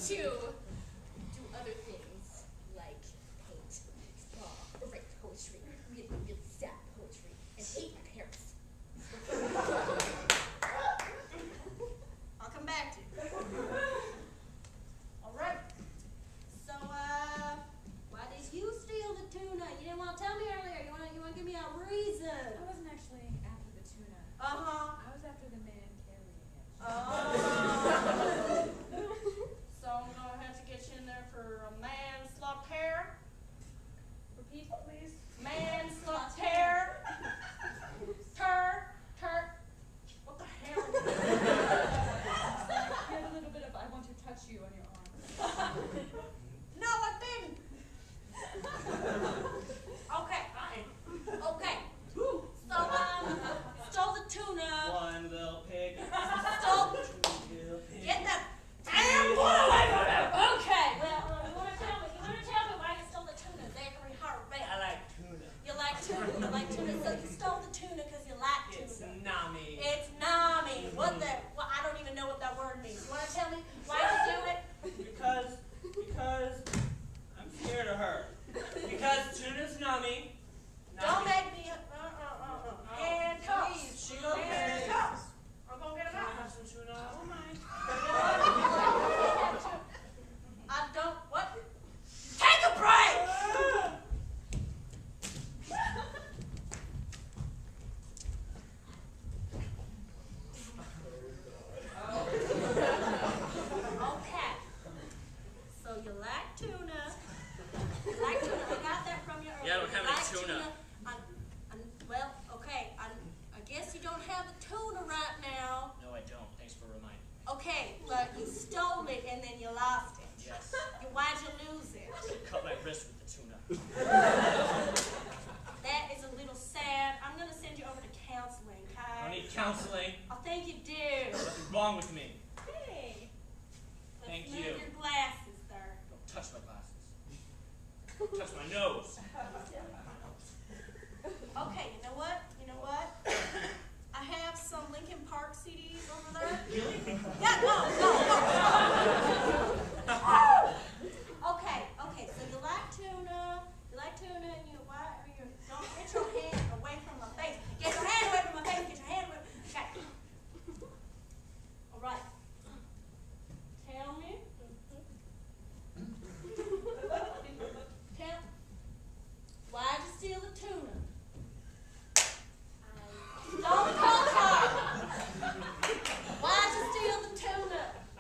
to do other things like paint, draw, or write poetry, really, really sad poetry, and hate my parents. I'll come back to you. All right. So, uh, why did you steal the tuna? You didn't want to tell me earlier. You want to, you want to give me a reason? I wasn't actually after the tuna. Uh-huh. I was after the man carrying it. Oh. So I'm gonna have to get you in there for a manslaughter. Repeat, please. Manslaughter. Tur. Tur. What the hell? You had a little bit of I want to touch you on your arm. No, I didn't. Okay, fine. Okay. So, um, stole the tuna. One little pig. Stole. Two little pigs. Get the damn wood away from him. Okay. Well, uh, you wanna tell me? You wanna tell me why you stole the tuna, Zachary Harvey? I like tuna. You like tuna. You like tuna. So you stole the tuna because you like tuna. It's nami. It's nami. What the? Well, I don't even know what that word means. You wanna tell me why you do it? Because, because I'm scared of her. Because tuna's nami. Don't make me. Uh, uh, uh, uh. Handcuffs. Please, she okay. Handcuffs. I'm gonna get Can him I out. have some tuna? I don't mind. I don't. What? Take a break. Okay. So you like tuna. You like tuna. I got that from you earlier. Yeah, I don't have You any like tuna. I, I, well, okay. I, I guess you don't have the tuna right now. No, I don't. Thanks for reminding me. Okay, but you stole it and then you lost it. Yes. You- Why'd you lose it? Cut my wrist with the tuna. That is a little sad. I'm gonna send you over to counseling, I don't okay? need counseling. I think you do. Nothing wrong with me. Hey. Let's Thank move you. your glasses, sir. Don't touch my glasses. Touch my nose. Okay, you know what? You know what? I have some Linkin Park C Ds over there. Really? Yeah, no, no, no. Okay, okay, so you like tuna, you like tuna, and you, why are you, don't get your hand away from my face. Get your hand away from my face, get your hand away, okay. All right. Tell me. Tell, why'd you steal the tuna? Don't talk hard. Why'd you steal the tuna?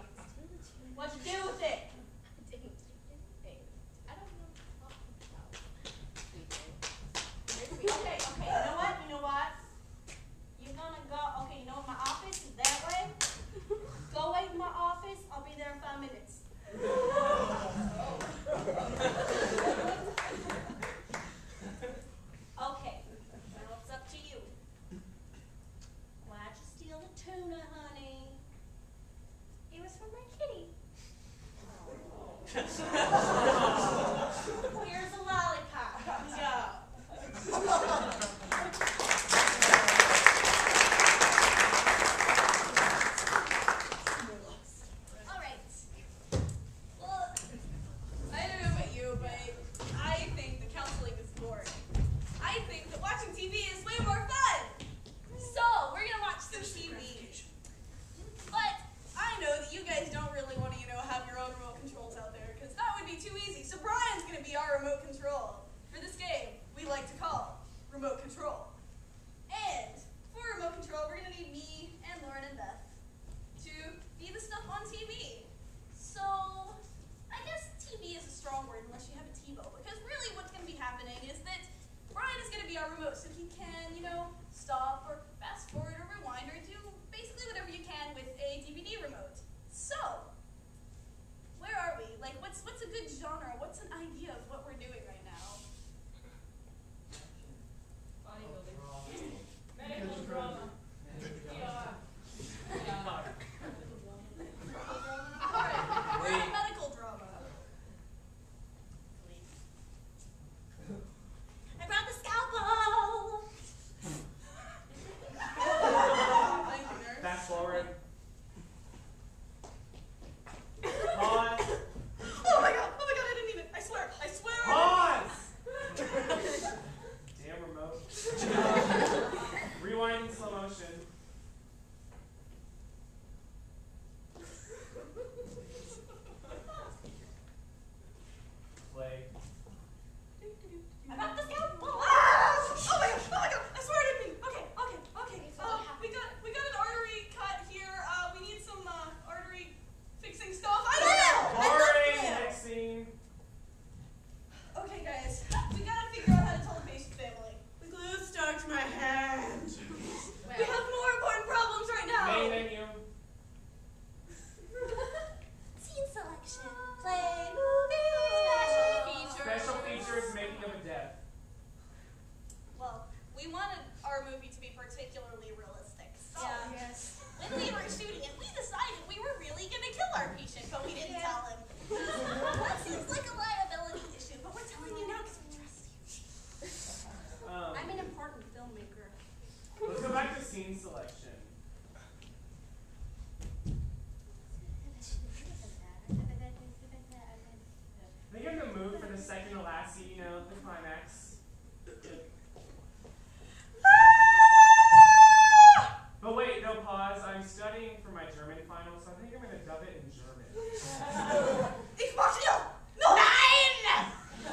because I'm studying for my German final, so I think I'm going to dub it in German. Ich mach dir! No! Nein!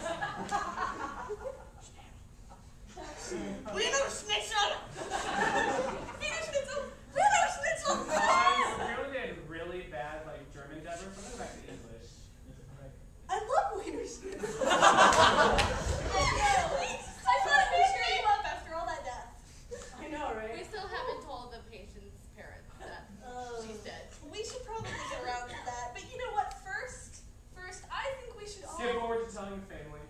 Wiener Schnitzel! Wiener Schnitzel! Wiener Schnitzel! Uh, I'm really a really bad like German dubber, so I'm going to go back to English. I love Wiener Schnitzel! I thought it would cheer you up after all that death. I know, right? We still haven't told the patient's parents that Oh. she's dead. We should probably get around to that. But you know what? First, first, I think we should all. Skip forward to telling the family.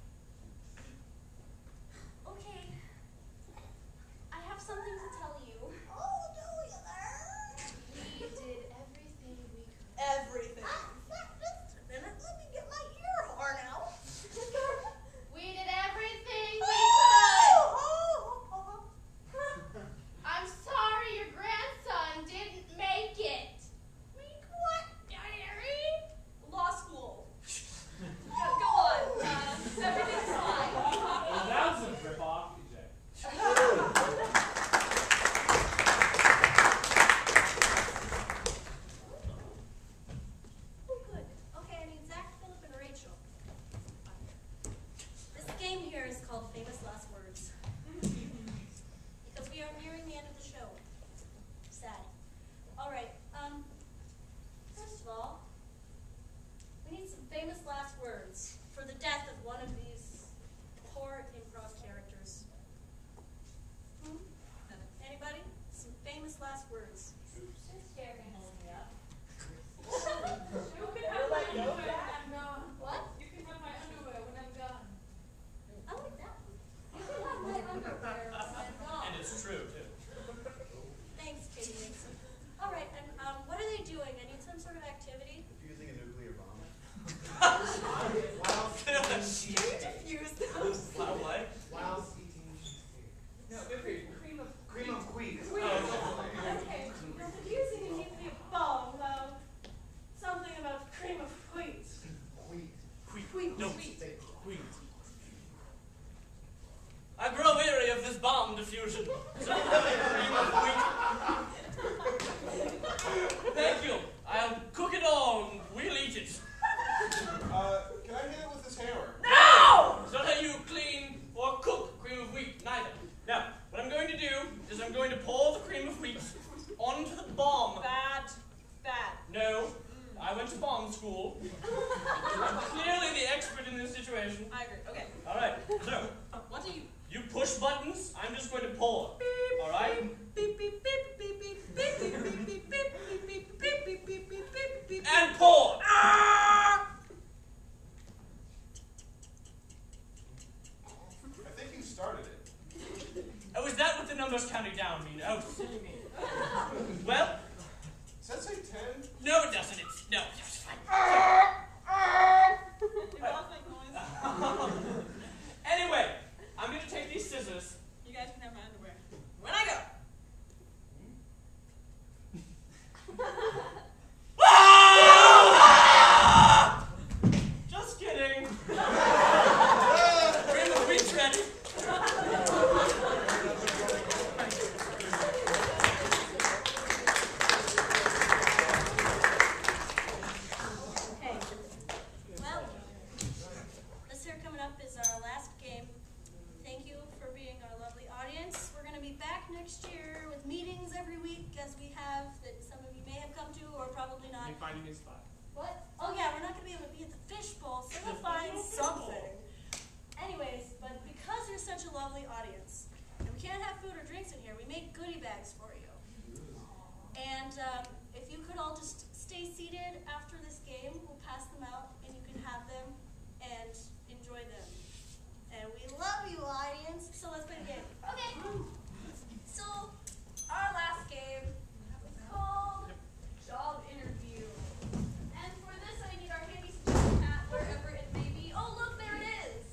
Okay. I have something to tell you. Oh, do you there? We did everything we could. Everything. Just a minute. Let me get my ear horn out. We did everything we Oh, could. oh, oh, I'm sorry your grandson didn't make it. Make what, diary? Law school. Go, go on. Uh, everything's fine. Well, that was a rip-off. Eject. Oh, good. Okay, I need Zach, Philip, and Rachel. This game here is called Famous Last Words. Because we are nearing the end of the show. Sad. All right. Um. First of all, we need some famous last words for the death of one of these poor improv characters. Hmm? Anybody? Some famous last words. This chair can hold me up. You can have my underwear when I'm gone. What? You can have my underwear when I'm gone. I like that one. You can have my underwear when I'm gone. And it's true, too. Thanks, Katie Nixon. All right, and um, what are they doing? I need some sort of activity. Defusing a nuclear bomb. Can you diffuse those? Wow, what? Whilst eating cheesecake. No, whipped cream of Cream of wheat. Okay, you're confusing a nuclear bomb. Um, something about cream of wheat. Wheat. Wheat. No, Steak. wheat. I grow weary of this bomb diffusion. Some cream of wheat. Thank you. I'll cook it all and we'll eat it. Uh, can I hit it with this hammer? No! It's not how you clean or cook cream of wheat, neither. Now, what I'm going to do is I'm going to pour the cream of wheat onto the bomb. Bad. Bad. No, I went to bomb school. I'm clearly the expert in this situation. I agree. Okay. All right, so What do you? you push buttons, I'm just going to pour. All right? Beep beep beep beep beep beep beep beep beep beep beep beep beep beep beep beep beep. And pour. I think you started it. Oh, is that what the numbers counting down mean? Oh, silly me. Well, Does that say ten? no, it doesn't. It's no, it's fine. You both make noise. Anyway, I'm going to take these scissors. You guys can have my underwear. When I go. Just kidding. Cream of wheat's ready. Okay. Well, this here coming up is our last game. Thank you for being our lovely audience. We're going to be back next year with meetings every week, as we have that some of you may have come to or probably not. Let me find a new spot. What? Oh yeah, we're not gonna be able to be at the fishbowl, so we'll find something. Anyways, but because you're such a lovely audience, and we can't have food or drinks in here, we make goodie bags for you. And um, if you could all just stay seated after this game, we'll pass them out, and you can have them and enjoy them. And we love you, audience. So let's play the game. Okay. So our last game is called Job Interview. And for this I need our handy suggestion hat wherever it may be. Oh look, there it is.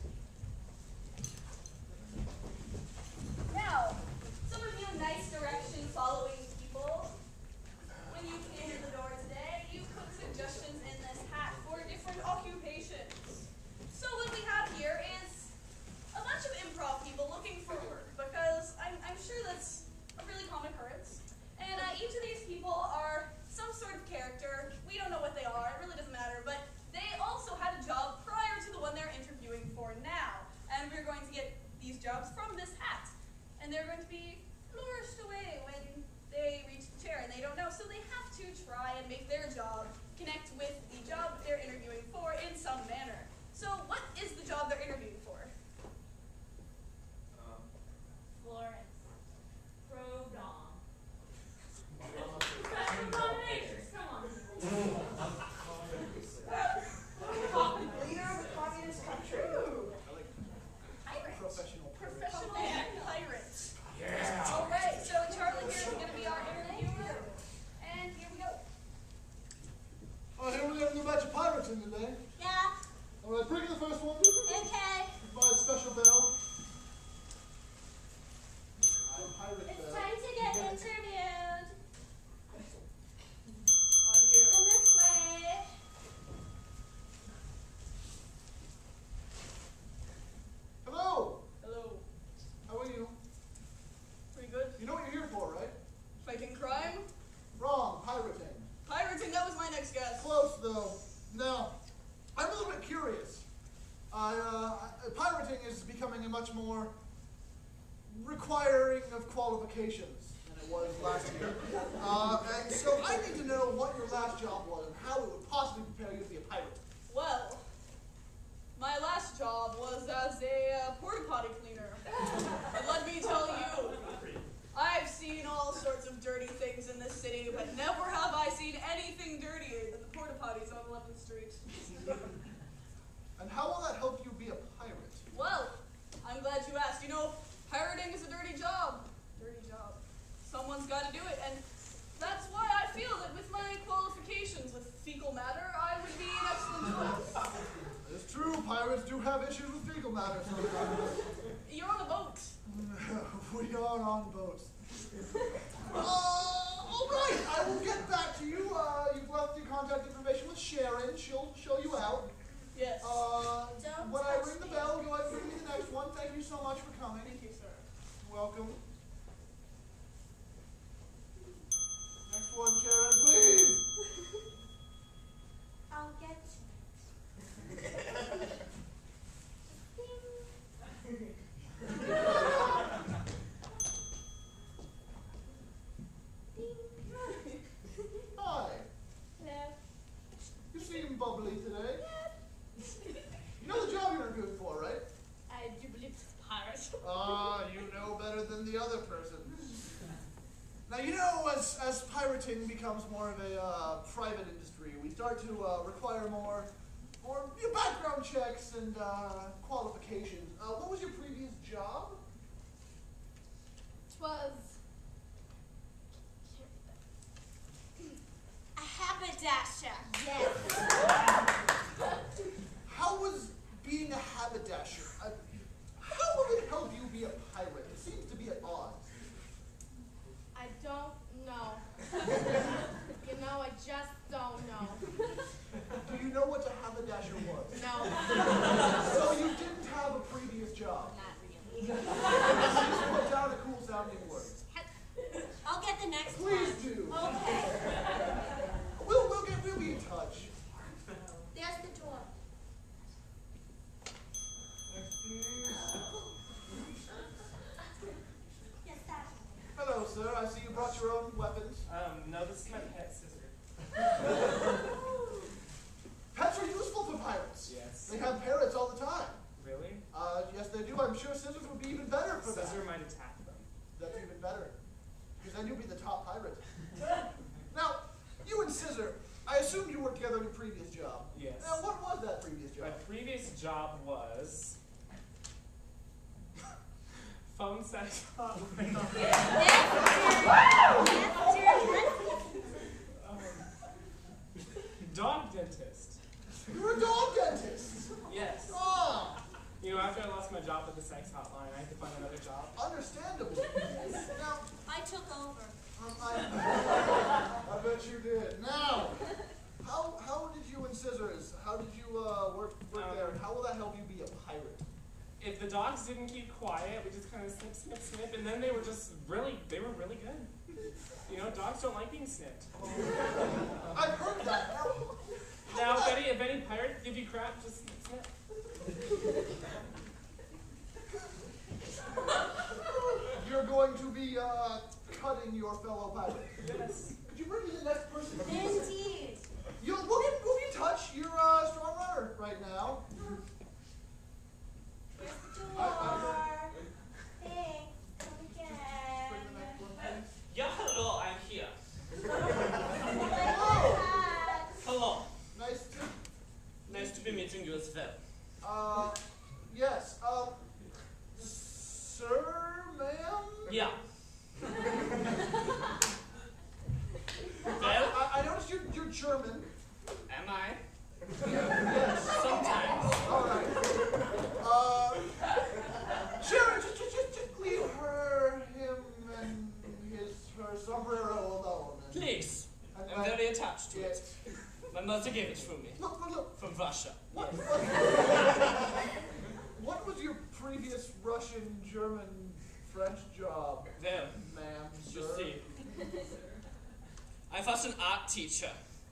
Now, some of you nice direction following people. When you came in the door today, you put suggestions in this hat for different occupations. So what we have here is a bunch of improv people looking for work because and they're going to be flourished away when they reach the chair, and they don't know, so they have to try and make their job connect with the job they're interviewing for in some manner. So what is the job they're interviewing for? Um, Florence. Prodom. Professional Dominatrix, come on. Leader of a communist country. I like Pirate. professional pirate. Professional pirate. Yeah. All right, so Charlie here is going to be our interviewer, and here we go. Oh, here we have a new batch of pirates in today. Yeah, All right, bring in the first one. okay. By a special bell. The pirate It's bell. time to get interviewed. I'm here. Come this way. Hello. Hello. How are you? Pretty good. You know what you're here for, right? Fighting crime? Wrong. Pirating. Pirating, that was my next guess. Close though. Now, I'm a little bit curious. I, uh, pirating is becoming a much more requiring of qualifications than it was last year. Uh, and so I need to know what your last job was and how it would possibly prepare you to be a pirate. Well, my last job was as a uh, porta potty cleaner. And let me tell you, I've seen all sorts of dirty things in this city, but never have I seen anything dirtier than the porta potties on eleventh street. And how will that help you be a pirate? Well, I'm glad you asked. You know, pirating is a dirty job. Dirty job. Someone's got to do it, and that's why I feel that with my qualifications with fecal matter, I would be an excellent choice. It's true, pirates do have issues with fecal matter sometimes. You're on a boat. We are on boats. Uh, all right, I will get back to you. Uh, you've left your contact information with Sharon. She'll show you out. Yes. Uh, Don't when I touch ring the me. bell, go ahead and bring me the next one. Thank you so much for coming. Thank you, sir. Welcome. Next one, Sharon, please. I'll get Hi. Hello. You seem bubbly today. You know the job you're interviewing for, right? I do believe it's pirate. Ah, you know better than the other person. Now, you know, as, as pirating becomes more of a uh, private industry, we start to uh, require more, more you know, background checks and uh, qualifications. Uh, what was your previous job? Twas A haberdasher. yes. How was being a haberdasher? Uh, how will it help you be a pirate? It seems to be at odds. I don't know. You know, I just don't know. Do you know what a haberdasher was? No, So you didn't have a previous job. not really. Just put down a cool sounding word. I'll get the next Please one. do. Okay. We'll, we'll, get, we'll be in touch. There's the door. Yes, that. Hello, sir. I see you brought your own weapons. Um, no, this is my pet scissor. Pets are useful for pirates. Yes. They have parrots all the time. Really? Uh, yes, they do. I'm sure scissors would be even better for Scissor that. might attack them. That's even better. Because then you'll be the top pirate. Now, you and Scissor, I assume you worked together in your previous job. Yes. Now, what was that previous My job? previous job was phone sex hotline. um, dog dentist. You're a dog dentist. Yes. Ah, You know, after I lost my job at the sex hotline, I had to find another job. understandable. Now, I took over. um, I, I bet you did. Now, how how did you and Scissors? How did you uh, work work Um, there? And how will that help you be a pirate? If the dogs didn't keep quiet, we just kind of snip, snip, snip, and then they were just really, they were really good. You know, dogs don't like being snipped. I've heard that. Now, Now, if any, if any pirate give you crap, just snip, snip. you're going to be uh, cutting your fellow pilot. Yes. Could you bring me the next person? Indeed. You we'll get we'll be in touch. You're a strong runner right now. Here's the door. I- I- Thanks. Come again. Bring the next one, please. Yeah, hello, I'm here. Hello. Hello. Nice to. Nice to be meeting you as well. Uh, yes. Um, sir, ma'am. Yeah. I, Well, I, I noticed you're you're German. am I? Yes. Sometimes. All right. Uh, Sharon, just, just, just, just leave her, him, and his, her sombrero alone. And, Please. and I'm very attached to it. Yes. My mother gave it for me. Look, look, look. From Russia. What, what, what was your previous Russian, German, French job, Well, ma'am, you sir? see, I was an art teacher.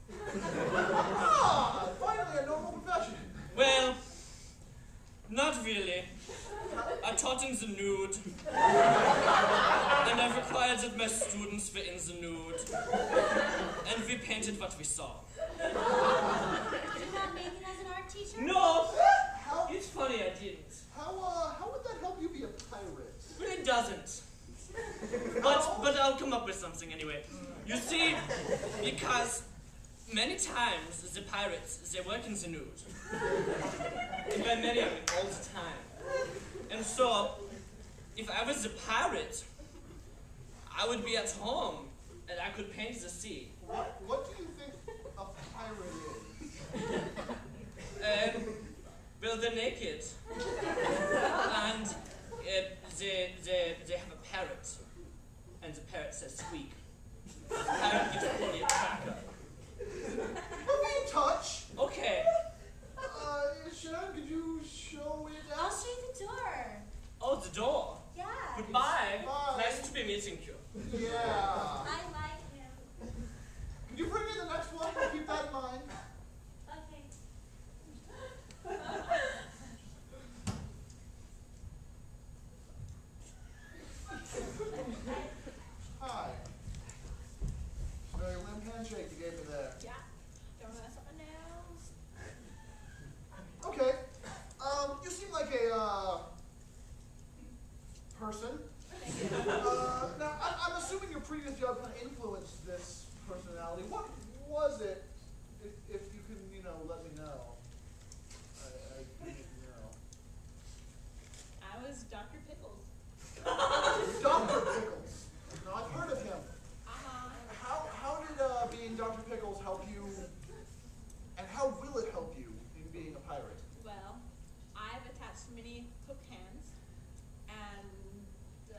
Ah, finally a normal profession. Well, not really. I taught in the nude. And I required that my students were in the nude. And we painted what we saw. Did you not make it as an art teacher? No! How, It's funny I didn't. how, uh, how would that help you be a pirate? But it doesn't. But, but I'll come up with something anyway. You see, because many times the pirates, they work in the nude. And by many, I mean all the time. And so, if I was a pirate, I would be at home and I could paint the sea. What, what do you think a pirate is? Um, well, they're naked. And uh, they, they, they have a parrot. And the parrot says squeak. The parrot gives only a cracker. We'll be in touch. Okay. Uh, Sharon, could you show it I'll out? show you the door. Oh, the door. Yeah. Goodbye. Bye. Nice to be meeting you. Yeah. I like him. Could you bring me the next one? We'll keep that in mind. Okay. Hi. Very limp handshake you gave me there. Yeah. Don't mess up my nails. Okay. Um, you seem like a, uh, person. Uh, now, I'm, I'm assuming your previous job kind of influenced this personality. What was it, if, if you can, you know, let me know? I, I need to know. I was Doctor Pickles. Doctor Pickles. Now, I've heard of him. Uh-huh. How, how did uh, being Doctor Pickles help you, and how will it help you in being a pirate? Well, I've attached many hook hands, and uh,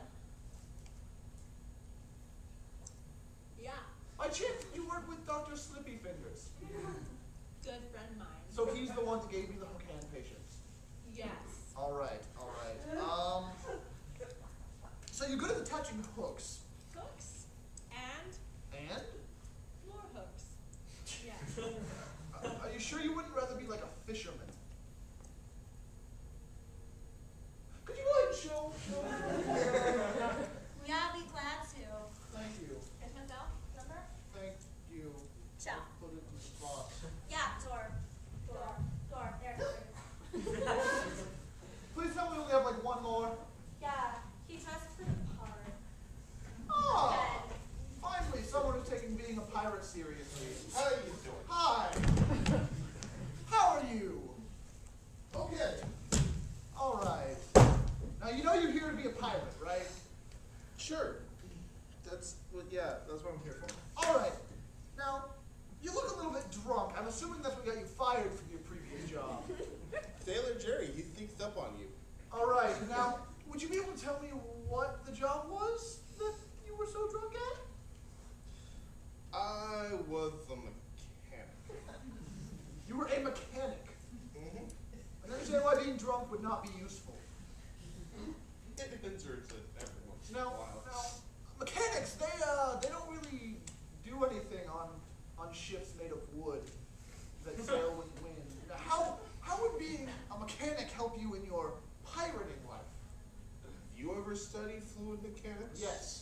yeah, By chance, did you work with Doctor Slippy Fingers? good friend of mine. So he's the one that gave you the hook hand patients. Yes. All right, all right. Um, so you're good at attaching hooks, Hooks and and more hooks. Yes. uh, are you sure you wouldn't rather be like a fisherman? Could you go ahead and show? show? Yeah, I'll be glad to. Thank you, Here's my cell number. thank you. Ciao. Put it in the spot. Yeah, door. Door. Door. There. there. Please tell me we only have like one more. Yeah, he dressed for the part. Oh, finally someone who's taking being a pirate seriously. How are you doing? Hi. How are you? Okay. All right. Now you know you're here to be a pirate, right? Sure. That's, well, yeah, that's what I'm here for. All right. Now you look a little bit drunk. I'm assuming that's what got you fired from your previous job. Sailor Jerry, he sneaks up on you. All right. Now, would you be able to tell me what the job was that you were so drunk at? I was a mechanic. You were a mechanic. Mm-hmm. I understand why being drunk would not be useful. It injures it every once in a Now, while. now, mechanics, they uh, they don't really do anything on on ships made of wood that sail with wind. Now, how how would being a mechanic help you in your pirating life? You ever study fluid mechanics? Yes.